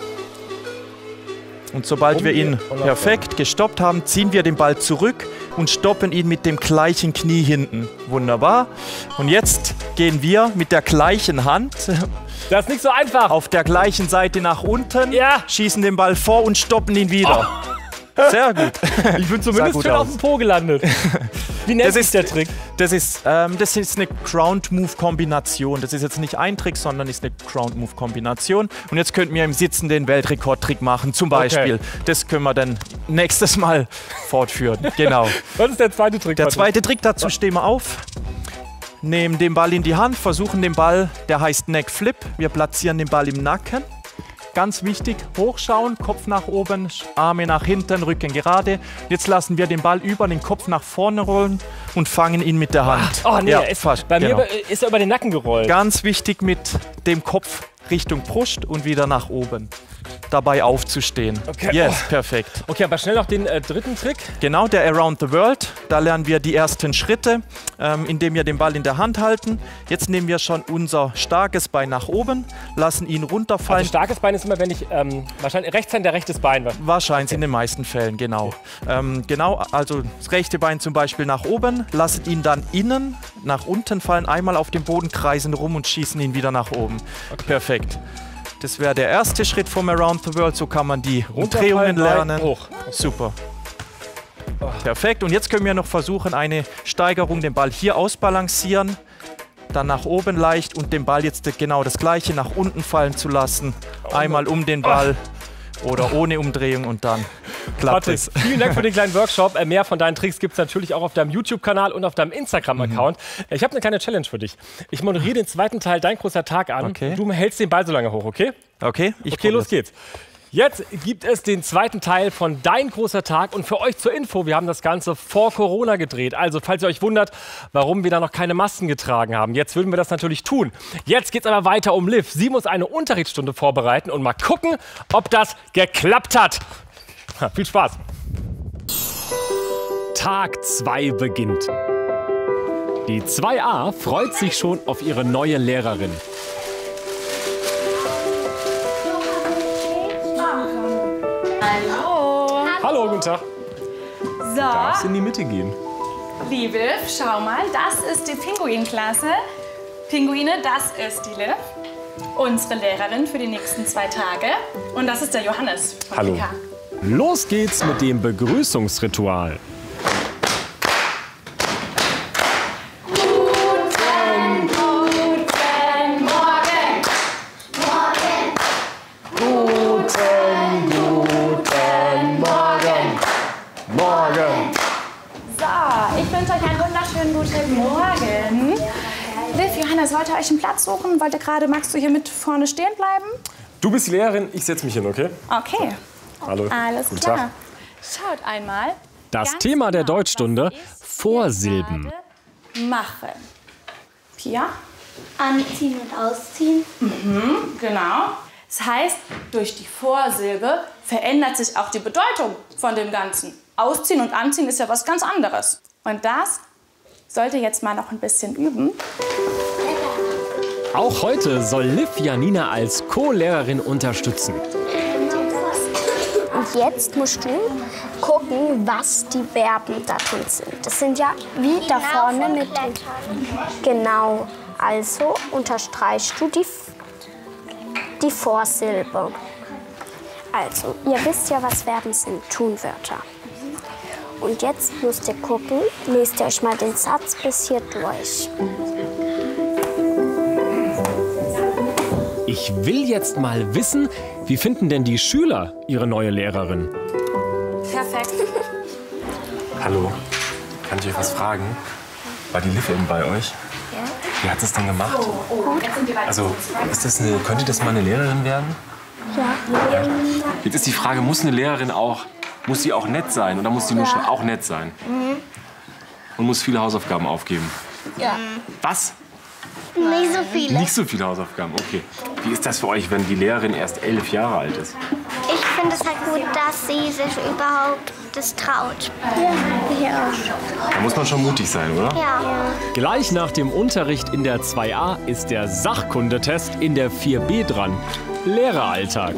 Und sobald wir ihn perfekt gestoppt haben, ziehen wir den Ball zurück und stoppen ihn mit dem gleichen Knie hinten. Wunderbar. Und jetzt gehen wir mit der gleichen Hand. Das ist nicht so einfach. Auf der gleichen Seite nach unten, ja. schießen den Ball vor und stoppen ihn wieder. Oh. Sehr gut. Ich bin zumindest gut schön aus. auf dem Po gelandet. Wie nennt Das sich ist der Trick? Das ist, ähm, das ist eine Ground-Move-Kombination. Das ist jetzt nicht ein Trick, sondern ist eine Ground-Move-Kombination. Und jetzt könnten wir im Sitzen den Weltrekord-Trick machen, zum Beispiel. Okay. Das können wir dann nächstes Mal fortführen. Genau. Was ist der zweite Trick? Der zweite Trick, dazu stehen wir auf, nehmen den Ball in die Hand, versuchen den Ball, der heißt Neck Flip. Wir platzieren den Ball im Nacken. Ganz wichtig, hochschauen, Kopf nach oben, Arme nach hinten, Rücken gerade. Jetzt lassen wir den Ball über den Kopf nach vorne rollen und fangen ihn mit der Hand. Oh nee, ja, er ist, fast, bei genau. mir ist er über den Nacken gerollt. Ganz wichtig, mit dem Kopf Richtung Brust und wieder nach oben. Dabei aufzustehen. Okay. Yes, Oh. perfekt. Okay, aber schnell noch den äh, dritten Trick. Genau, der Around the World. Da lernen wir die ersten Schritte, ähm, indem wir den Ball in der Hand halten. Jetzt nehmen wir schon unser starkes Bein nach oben, lassen ihn runterfallen. Also starkes Bein ist immer, wenn ich, ähm, wahrscheinlich rechtshand der rechtes Bein. Wahrscheinlich in den meisten Fällen, genau. Ähm, genau, also das rechte Bein zum Beispiel nach oben, lassen ihn dann innen nach unten fallen, einmal auf den Boden kreisen rum und schießen ihn wieder nach oben. Okay. Perfekt. Das wäre der erste Schritt vom Around the World. So kann man die Umdrehungen lernen. Hoch. Super. Perfekt. Und jetzt können wir noch versuchen, eine Steigerung, den Ball hier ausbalancieren, dann nach oben leicht und den Ball jetzt genau das Gleiche nach unten fallen zu lassen. Einmal um den Ball oder ohne Umdrehung und dann klappt Patrick, es. vielen Dank für den kleinen Workshop. Äh, Mehr von deinen Tricks gibt es natürlich auch auf deinem YouTube-Kanal und auf deinem Instagram-Account. Mhm. Ich habe eine kleine Challenge für dich. Ich moderiere den zweiten Teil, dein großer Tag, an. Okay. Du hältst den Ball so lange hoch, okay? Okay, ich Okay, los geht's. Jetzt gibt es den zweiten Teil von Dein großer Tag. Und für euch zur Info, wir haben das Ganze vor Corona gedreht. Also, falls ihr euch wundert, warum wir da noch keine Masken getragen haben. Jetzt würden wir das natürlich tun. Jetzt geht's aber weiter um Liv. Sie muss eine Unterrichtsstunde vorbereiten und mal gucken, ob das geklappt hat. Ha, viel Spaß. Tag zwei beginnt. Die zwei a freut sich schon auf ihre neue Lehrerin. Hallo. Hallo, guten Tag. So, in die Mitte gehen. liebe Liv, schau mal, das ist die Pinguinklasse. Pinguine, das ist die Liv, unsere Lehrerin für die nächsten zwei Tage. Und das ist der Johannes von Hallo. P K. Los geht's mit dem Begrüßungsritual. Ich wünsche euch einen wunderschönen guten Morgen. Liv, Johannes, wollt ihr euch einen Platz suchen? Wollt ihr gerade, magst du hier mit vorne stehen bleiben? Du bist die Lehrerin, ich setze mich hin, okay? Okay. Hallo. Alles Guten klar. Tag. Schaut einmal. Das ganz Thema der genau, Deutschstunde, was ihr Vorsilben. gerade machen. Pia? Anziehen und ausziehen. Mhm, genau. Das heißt, durch die Vorsilbe verändert sich auch die Bedeutung von dem Ganzen. Ausziehen und anziehen ist ja was ganz anderes. Und das sollt ihr jetzt mal noch ein bisschen üben. Auch heute soll Liv Janina als Co-Lehrerin unterstützen. Und jetzt musst du gucken, was die Verben da drin sind. Das sind ja wie da vorne mit den... Genau. Also unterstreichst du die, die Vorsilbe. Also, ihr wisst ja, was Verben sind, Tunwörter. Und jetzt müsst ihr gucken, lest ihr euch mal den Satz bis hier durch. Ich will jetzt mal wissen, wie finden denn die Schüler ihre neue Lehrerin? Perfekt. Hallo, kann ich euch was fragen? War die Liv eben bei euch? Ja. Wie hat es denn gemacht? Gut. Also, ist das eine, könnte das mal eine Lehrerin werden? Ja. Jetzt ist die Frage, muss eine Lehrerin auch, muss sie auch nett sein oder muss sie nur schon auch nett sein? Mhm. Und muss viele Hausaufgaben aufgeben? Ja. Was? Nicht so viele. Nicht so viele Hausaufgaben, okay. Wie ist das für euch, wenn die Lehrerin erst elf Jahre alt ist? Ich finde es halt gut, dass sie sich überhaupt das traut. Ja. Ja. Da muss man schon mutig sein, oder? Ja. Gleich nach dem Unterricht in der zwei a ist der Sachkundetest in der vier b dran. Lehreralltag.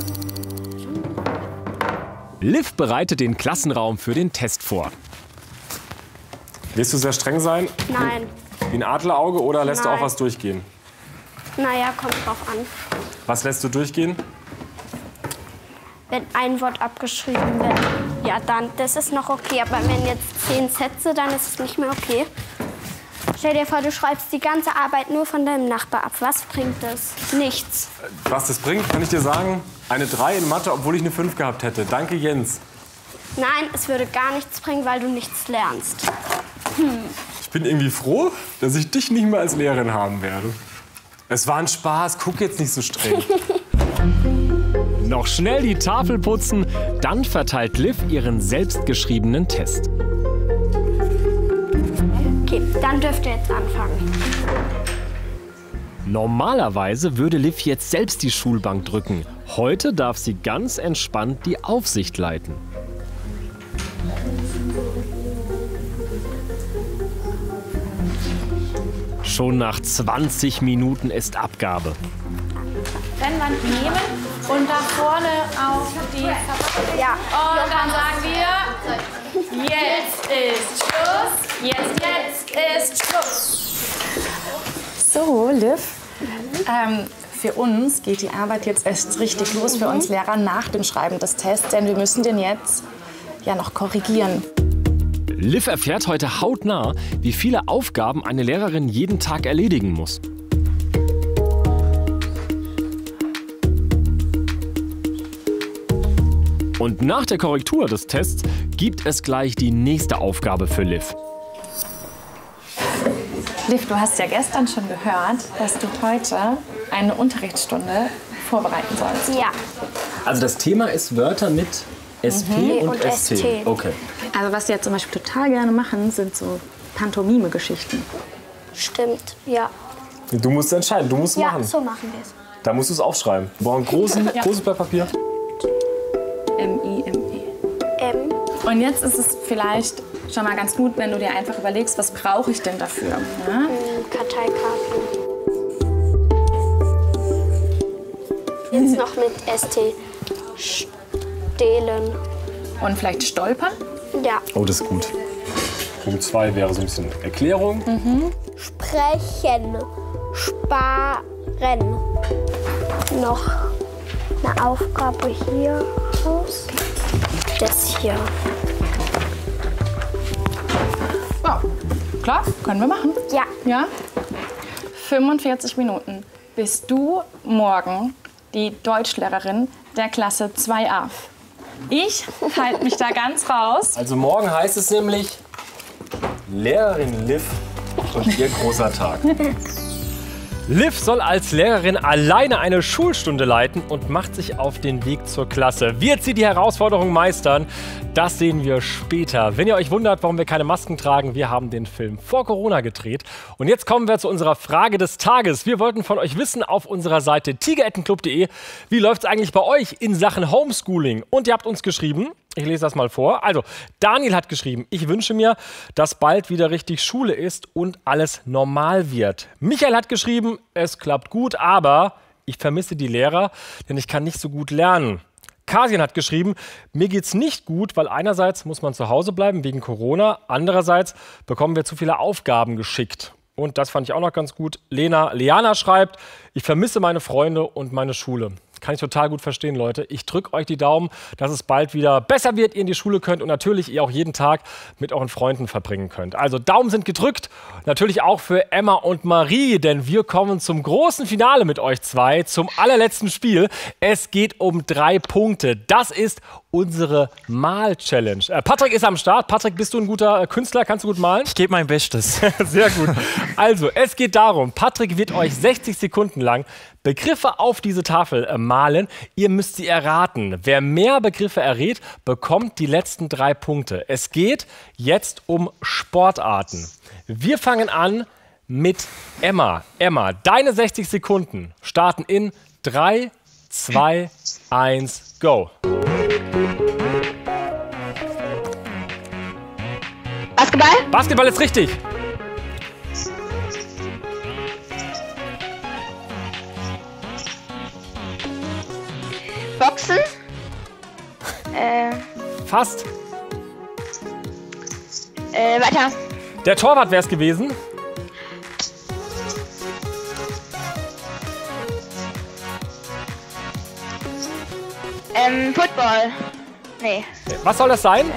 Liv bereitet den Klassenraum für den Test vor. Willst du sehr streng sein? Nein. Wie ein Adlerauge oder lässt du Nein. auch was durchgehen? Naja, kommt drauf an. Was lässt du durchgehen? wenn ein Wort abgeschrieben wird, ja dann, das ist noch okay. Aber wenn jetzt zehn Sätze, dann ist es nicht mehr okay. Stell dir vor, du schreibst die ganze Arbeit nur von deinem Nachbar ab. Was bringt das? Nichts. Was das bringt, kann ich dir sagen, eine drei in Mathe, obwohl ich eine fünf gehabt hätte. Danke, Jens. Nein, es würde gar nichts bringen, weil du nichts lernst. Hm. Ich bin irgendwie froh, dass ich dich nicht mehr als Lehrerin haben werde. Es war ein Spaß, guck jetzt nicht so streng. Noch schnell die Tafel putzen, dann verteilt Liv ihren selbstgeschriebenen Test. Okay, dann dürft ihr jetzt anfangen. Normalerweise würde Liv jetzt selbst die Schulbank drücken. Heute darf sie ganz entspannt die Aufsicht leiten. Schon nach zwanzig Minuten ist Abgabe. Trennwand nehmen und da vorne auf die Verpackung. Ja. Und dann sagen wir, jetzt ist Schluss, jetzt, jetzt ist Schluss. So, Liv, ähm, für uns geht die Arbeit jetzt erst richtig los, für uns Lehrer, nach dem Schreiben des Tests, denn wir müssen den jetzt ja noch korrigieren. Liv erfährt heute hautnah, wie viele Aufgaben eine Lehrerin jeden Tag erledigen muss. Und nach der Korrektur des Tests gibt es gleich die nächste Aufgabe für Liv. Liv, du hast ja gestern schon gehört, dass du heute eine Unterrichtsstunde vorbereiten sollst. Ja. Also das Thema ist Wörter mit S P Mhm. und, Und S T. S T. Okay. Also was wir jetzt zum Beispiel total gerne machen, sind so Pantomime-Geschichten. Stimmt, ja. Du musst entscheiden, du musst Ja, machen. so machen wir es. Da musst du es aufschreiben. Wir brauchen großen, Ja. großes Blatt Papier. M I M E. M. Und jetzt ist es vielleicht schon mal ganz gut, wenn du dir einfach überlegst, was brauche ich denn dafür? Ja? Karteikarten. Jetzt noch mit S T. Stehlen. Und vielleicht stolpern? Ja. Oh, das ist gut. Punkt zwei wäre so ein bisschen Erklärung. Mhm. Sprechen. Sparen. Noch eine Aufgabe hier raus. Das hier. Ja, klar, können wir machen. Ja. Ja? fünfundvierzig Minuten, bis du morgen die Deutschlehrerin der Klasse zwei a. Ich halte mich da ganz raus. Also morgen heißt es nämlich Lehrerin Liv und ihr großer Tag. Liv soll als Lehrerin alleine eine Schulstunde leiten und macht sich auf den Weg zur Klasse. Wird sie die Herausforderung meistern? Das sehen wir später. Wenn ihr euch wundert, warum wir keine Masken tragen, wir haben den Film vor Corona gedreht. Und jetzt kommen wir zu unserer Frage des Tages. Wir wollten von euch wissen auf unserer Seite tigerettenclub punkt de, wie läuft es eigentlich bei euch in Sachen Homeschooling? Und ihr habt uns geschrieben, ich lese das mal vor. Also, Daniel hat geschrieben, ich wünsche mir, dass bald wieder richtig Schule ist und alles normal wird. Michael hat geschrieben, es klappt gut, aber ich vermisse die Lehrer, denn ich kann nicht so gut lernen. Kasin hat geschrieben, mir geht's nicht gut, weil einerseits muss man zu Hause bleiben wegen Corona, andererseits bekommen wir zu viele Aufgaben geschickt. Und das fand ich auch noch ganz gut. Lena Leana schreibt, ich vermisse meine Freunde und meine Schule. Kann ich total gut verstehen, Leute. Ich drücke euch die Daumen, dass es bald wieder besser wird, ihr in die Schule könnt und natürlich ihr auch jeden Tag mit euren Freunden verbringen könnt. Also Daumen sind gedrückt, natürlich auch für Emma und Marie, denn wir kommen zum großen Finale mit euch zwei, zum allerletzten Spiel. Es geht um drei Punkte. Das ist unsere Mal-Challenge. Äh, Patrick ist am Start. Patrick, bist du ein guter Künstler? Kannst du gut malen? Ich gebe mein Bestes. Sehr gut. Also, es geht darum, Patrick wird euch sechzig Sekunden lang Begriffe auf diese Tafel äh, malen. Ihr müsst sie erraten. Wer mehr Begriffe errät, bekommt die letzten drei Punkte. Es geht jetzt um Sportarten. Wir fangen an mit Emma. Emma, deine sechzig Sekunden starten in drei, zwei, eins, go. Basketball? Basketball ist richtig. Boxen? äh, Fast. äh, weiter. Der Torwart wäre es gewesen. Äh, Ähm, Football. Nee. Was soll das sein?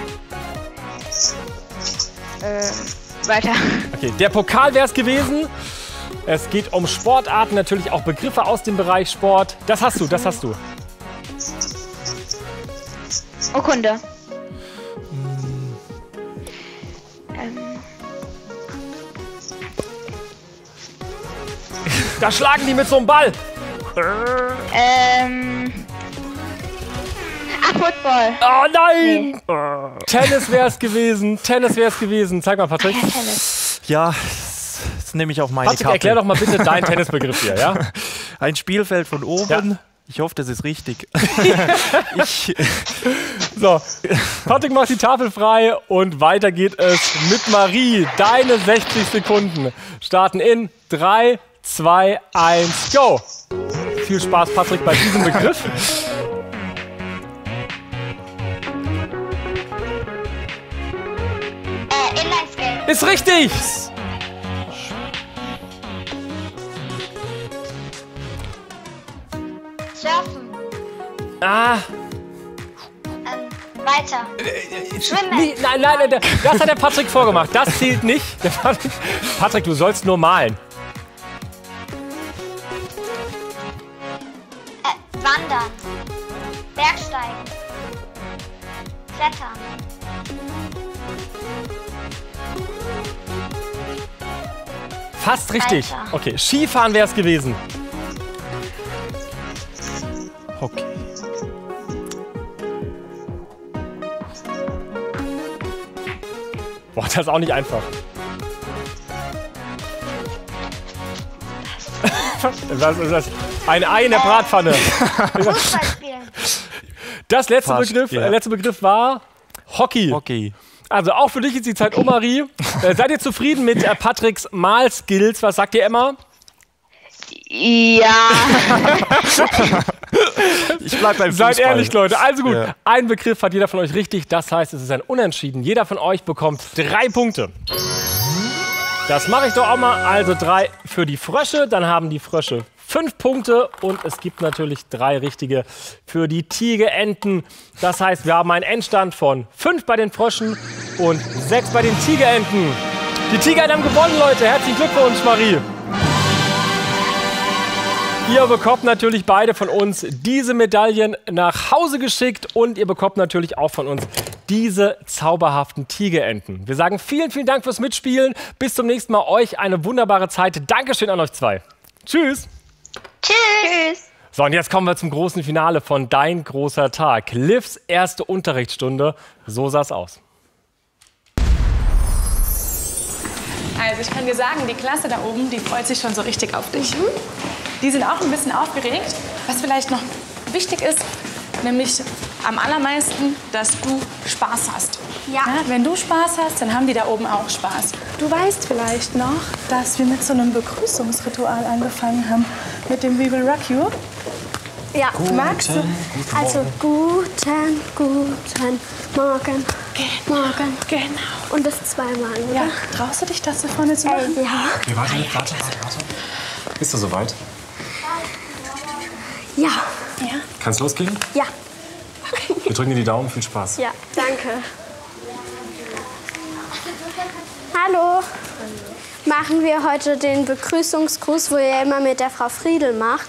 Äh, äh, weiter. Okay, der Pokal wäre es gewesen. Es geht um Sportarten, natürlich auch Begriffe aus dem Bereich Sport. Das hast du, das hast du. Urkunde. Ähm. Da schlagen die mit so einem Ball. Ähm. Ach, Football. Oh nein! Nee. Tennis wäre es gewesen. Tennis wäre es gewesen. Zeig mal, Patrick. Ja, Tennis. Ja, das nehme ich auf meine Patrick, Kappe. erklär doch mal bitte deinen Tennisbegriff hier, ja? Ein Spielfeld von oben. Ja. Ich hoffe, das ist richtig. ich, so, Patrick macht die Tafel frei und weiter geht es mit Marie. Deine sechzig Sekunden starten in drei, zwei, eins, go! Viel Spaß, Patrick, bei diesem Begriff. Äh, Inlineskate. Ist richtig! Surfen. Ah. Ähm, weiter. Schwimmen. Nee, nein, nein, nein, das hat der Patrick vorgemacht. Das zählt nicht. Der Patrick, Patrick, du sollst nur malen. Äh, wandern. Bergsteigen. Klettern. Fast richtig. Weiter. Okay, Skifahren wäre es gewesen. Hockey. Boah, das ist auch nicht einfach. Was ist das? Ein Ei in der Bratpfanne. Fußball spielen. Das letzte Fast, Begriff, ja. äh, letzte Begriff war Hockey. Hockey. Also auch für dich ist die Zeit um, Marie. Äh, seid ihr zufrieden mit äh, Patricks Malskills? Was sagt ihr, Emma? Ja. Ich bleib beim Fußball. Seid ehrlich, Leute. Also gut, Ja. ein Begriff hat jeder von euch richtig. Das heißt, es ist ein Unentschieden. Jeder von euch bekommt drei Punkte. Das mache ich doch auch mal. Also drei für die Frösche. Dann haben die Frösche fünf Punkte. Und es gibt natürlich drei richtige für die Tigerenten. Das heißt, wir haben einen Endstand von fünf bei den Fröschen und sechs bei den Tigerenten. Die Tigerenten haben gewonnen, Leute. Herzlichen Glückwunsch, Marie. Ihr bekommt natürlich beide von uns diese Medaillen nach Hause geschickt und ihr bekommt natürlich auch von uns diese zauberhaften Tigerenten. Wir sagen vielen, vielen Dank fürs Mitspielen. Bis zum nächsten Mal. Euch eine wunderbare Zeit. Dankeschön an euch zwei. Tschüss. Tschüss. So, und jetzt kommen wir zum großen Finale von Dein großer Tag. Livs erste Unterrichtsstunde. So sah es aus. Also ich kann dir sagen, die Klasse da oben, die freut sich schon so richtig auf dich. Mhm. Die sind auch ein bisschen aufgeregt, was vielleicht noch wichtig ist, nämlich am allermeisten, dass du Spaß hast. Ja. Ja, wenn du Spaß hast, dann haben die da oben auch Spaß. Du weißt vielleicht noch, dass wir mit so einem Begrüßungsritual angefangen haben, mit dem We Will Rock You. Ja. Guten, Magst du? Guten also guten, guten Morgen. Morgen. Genau. Und das zweimal, oder? Ja. Traust du dich, das hier vorne zu machen? Äh, ja. Okay, warte, warte, warte, warte. Bist du soweit? Ja. Ja. Kann's losgehen? Ja. Wir drücken dir die Daumen, viel Spaß. Ja, danke. Hallo. Machen wir heute den Begrüßungsgruß, wo ihr immer mit der Frau Friedel macht?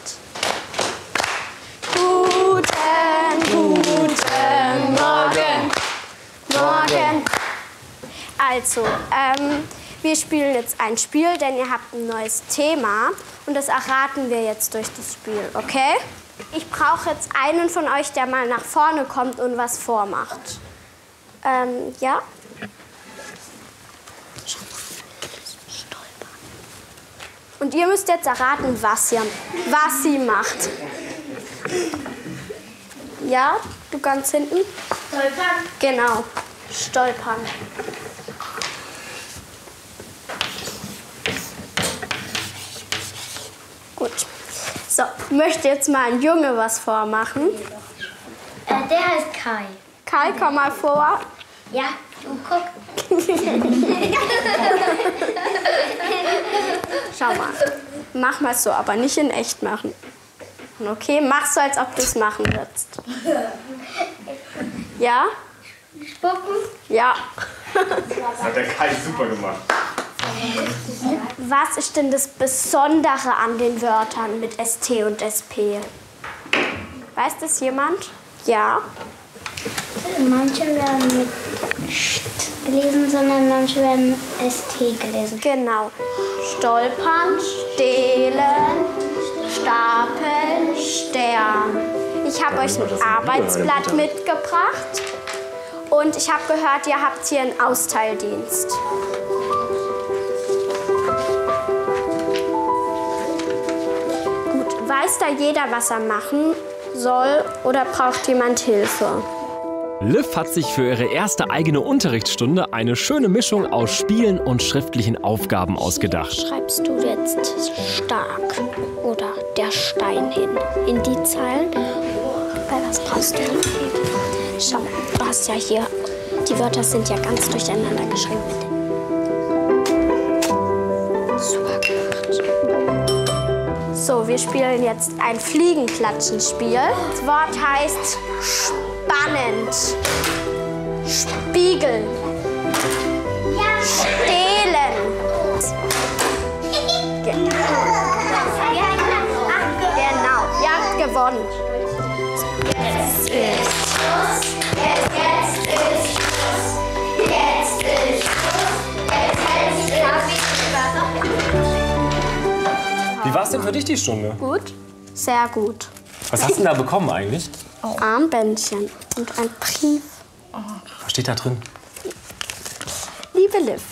Guten, guten Morgen. Morgen. Also, ähm, wir spielen jetzt ein Spiel, denn ihr habt ein neues Thema und das erraten wir jetzt durch das Spiel, okay? Ich brauche jetzt einen von euch, der mal nach vorne kommt und was vormacht. Ähm, ja? Und ihr müsst jetzt erraten, was, ihr, was sie macht. Ja, du ganz hinten? Stolpern. Genau, stolpern. Gut. So, möchte jetzt mal ein Junge was vormachen? Äh, der heißt Kai. Kai, komm mal vor. Ja, und guck. Schau mal. Mach mal so, aber nicht in echt machen. machen, okay? Mach so, als ob du es machen würdest. Ja? Spucken? Ja. Das hat der Kai super gemacht. Was ist denn das Besondere an den Wörtern mit S T und S P? Weiß das jemand? Ja. Manche werden mit St gelesen, sondern manche werden mit S T gelesen. Genau. Stolpern, stehlen, stapeln, Stern. Ich habe euch ein Arbeitsblatt mitgebracht und ich habe gehört, ihr habt hier einen Austeildienst. Gut, weiß da jeder, was er machen soll oder braucht jemand Hilfe? Liv hat sich für ihre erste eigene Unterrichtsstunde eine schöne Mischung aus Spielen und schriftlichen Aufgaben ausgedacht. Schreibst du jetzt stark oder der Stein hin in die Zeilen? Bei was brauchst du Hilfe? Schau, du hast ja hier, die Wörter sind ja ganz durcheinander geschrieben. Super gemacht. So, wir spielen jetzt ein Fliegenklatschenspiel. Das Wort heißt spannend, spiegeln, stehlen. Genau. Genau, ihr habt gewonnen. Jetzt ist Schluss. Jetzt, jetzt ist Schluss. Jetzt ist Schluss. Jetzt, jetzt ist Schluss. Wie war es denn für dich die Stunde? Gut, sehr gut. Was hast du denn da bekommen eigentlich? Oh. Armbändchen und ein Brief. Oh. Was steht da drin? Liebe Liv,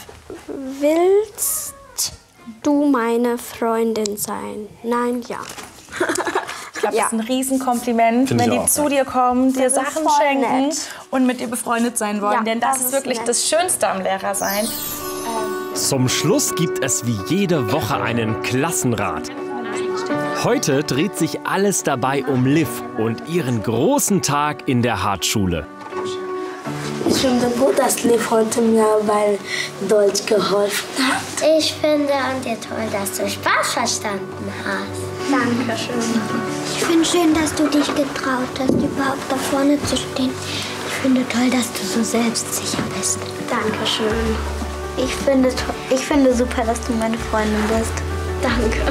willst du meine Freundin sein? Nein, ja. Ich glaube, ja. Das ist ein Riesenkompliment, Find wenn die auch. zu dir kommen, dir Sachen schenken nett. und mit dir befreundet sein wollen. Ja, Denn das, das ist wirklich nett. das Schönste am Lehrersein. Zum Schluss gibt es wie jede Woche einen Klassenrat. Heute dreht sich alles dabei um Liv und ihren großen Tag in der Hartschule. Ich finde gut, dass Liv heute mir bei Deutsch geholfen hat. Ich finde an dir toll, dass du Spaß verstanden hast. Dankeschön. Ich finde schön, dass du dich getraut hast, überhaupt da vorne zu stehen. Ich finde toll, dass du so selbstsicher bist. Dankeschön. Ich finde, ich finde super, dass du meine Freundin bist. Danke.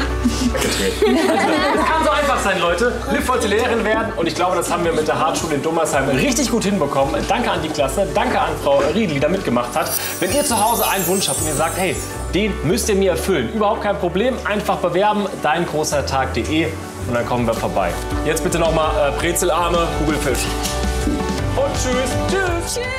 Es kann so einfach sein, Leute. Liv wollte Lehrerin werden und ich glaube, das haben wir mit der Hartschule in Dummersheim richtig gut hinbekommen. Danke an die Klasse, danke an Frau Riedl, die da mitgemacht hat. Wenn ihr zu Hause einen Wunsch habt und ihr sagt, hey, den müsst ihr mir erfüllen, überhaupt kein Problem, einfach bewerben, deingroßertag punkt de und dann kommen wir vorbei. Jetzt bitte nochmal äh, Brezelarme, Kugelfisch. Und tschüss. Tschüss. Tschüss.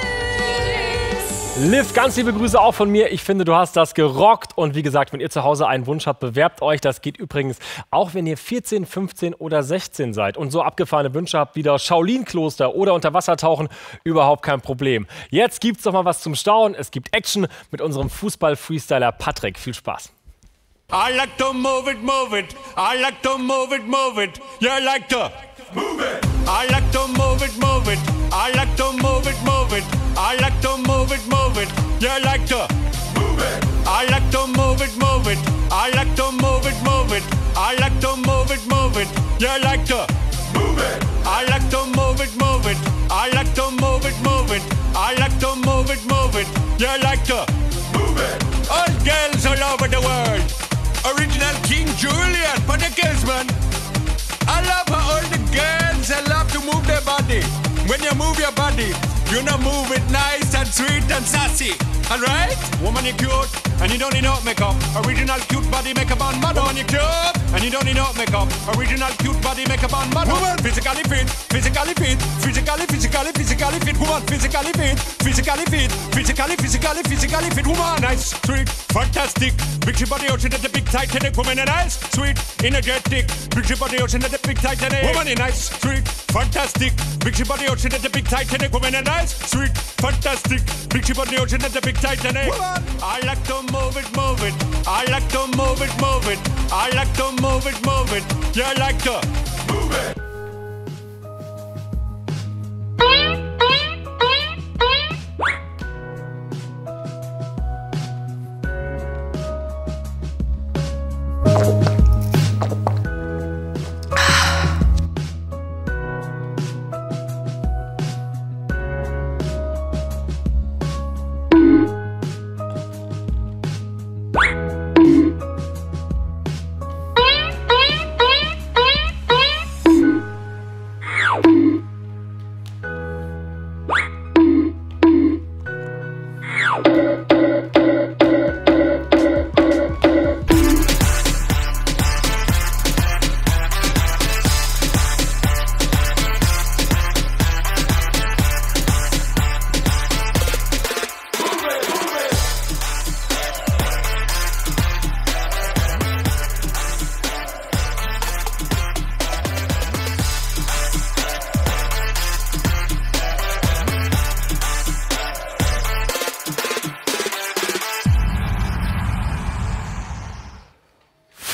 Liv, ganz liebe Grüße auch von mir. Ich finde, du hast das gerockt. Und wie gesagt, wenn ihr zu Hause einen Wunsch habt, bewerbt euch. Das geht übrigens auch, wenn ihr vierzehn, fünfzehn oder sechzehn seid und so abgefahrene Wünsche habt wie das Shaolin-Kloster oder Unterwassertauchen, überhaupt kein Problem. Jetzt gibt's noch mal was zum Staunen. Es gibt Action mit unserem Fußball-Freestyler Patrick. Viel Spaß. I like to move it, move it. I like to move it, move it. You like to move it. I like to move it, move it. I like to move it, move it. I like to move it, move it. You like to move it. I like to move it, move it. I like to move it, move it. I like to move it, move it. You like to move it. I like to move it, move it. I like to move it, move it. I like to move it, move it. You like to move it. All girls all over the world. Original King Julian for the girls, man. I love how all the girls they love to move their body. When you move your body, you know move it nice and sweet and sassy. Alright? Woman, you cute and you don't need no makeup. Original cute body makeup on model. Woman, you cute and you don't need no makeup. Original cute body makeup on model. Woman, physically fit, physically fit, physically, physically, physically fit. Woman, physically fit, physically fit, physically, physically, physically fit. Woman, nice, sweet, fantastic. Big body ocean at the big Titanic. Woman, nice, sweet, energetic. Big body ocean at the big Titanic. Woman, nice, sweet, fantastic. Big body ocean at the big Titanic. Woman, nice, sweet, fantastic. Big body ocean at the big Titanic. Woman, I like to move it, move it. I like to move it, move it. I like to move it, move it. You like to move it.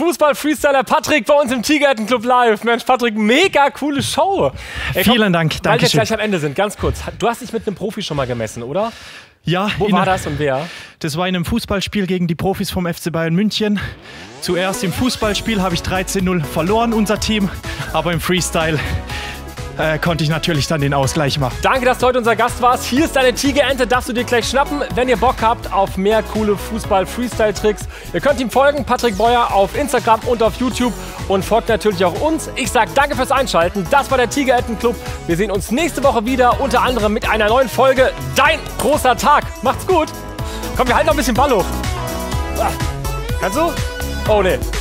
Fußball-Freestyler Patrick bei uns im Tigerentenclub live. Mensch, Patrick, mega coole Show. Ey, komm, Vielen Dank, danke weil wir schön. gleich am Ende sind, ganz kurz. Du hast dich mit einem Profi schon mal gemessen, oder? Ja. Wo war das und wer? Das war in einem Fußballspiel gegen die Profis vom F C Bayern München. Zuerst im Fußballspiel habe ich dreizehn null verloren, unser Team. Aber im Freestyle äh, konnte ich natürlich dann den Ausgleich machen. Danke, dass du heute unser Gast warst. Hier ist deine Tigerente, darfst du dir gleich schnappen, wenn ihr Bock habt auf mehr coole Fußball-Freestyle-Tricks. Ihr könnt ihm folgen, Patrick Beuer, auf Instagram und auf YouTube. Und folgt natürlich auch uns. Ich sage danke fürs Einschalten. Das war der Tigerentenclub. Wir sehen uns nächste Woche wieder, unter anderem mit einer neuen Folge Dein großer Tag. Macht's gut. Komm, wir halten noch ein bisschen Ball hoch. Ah. Kannst du? Oh, ne.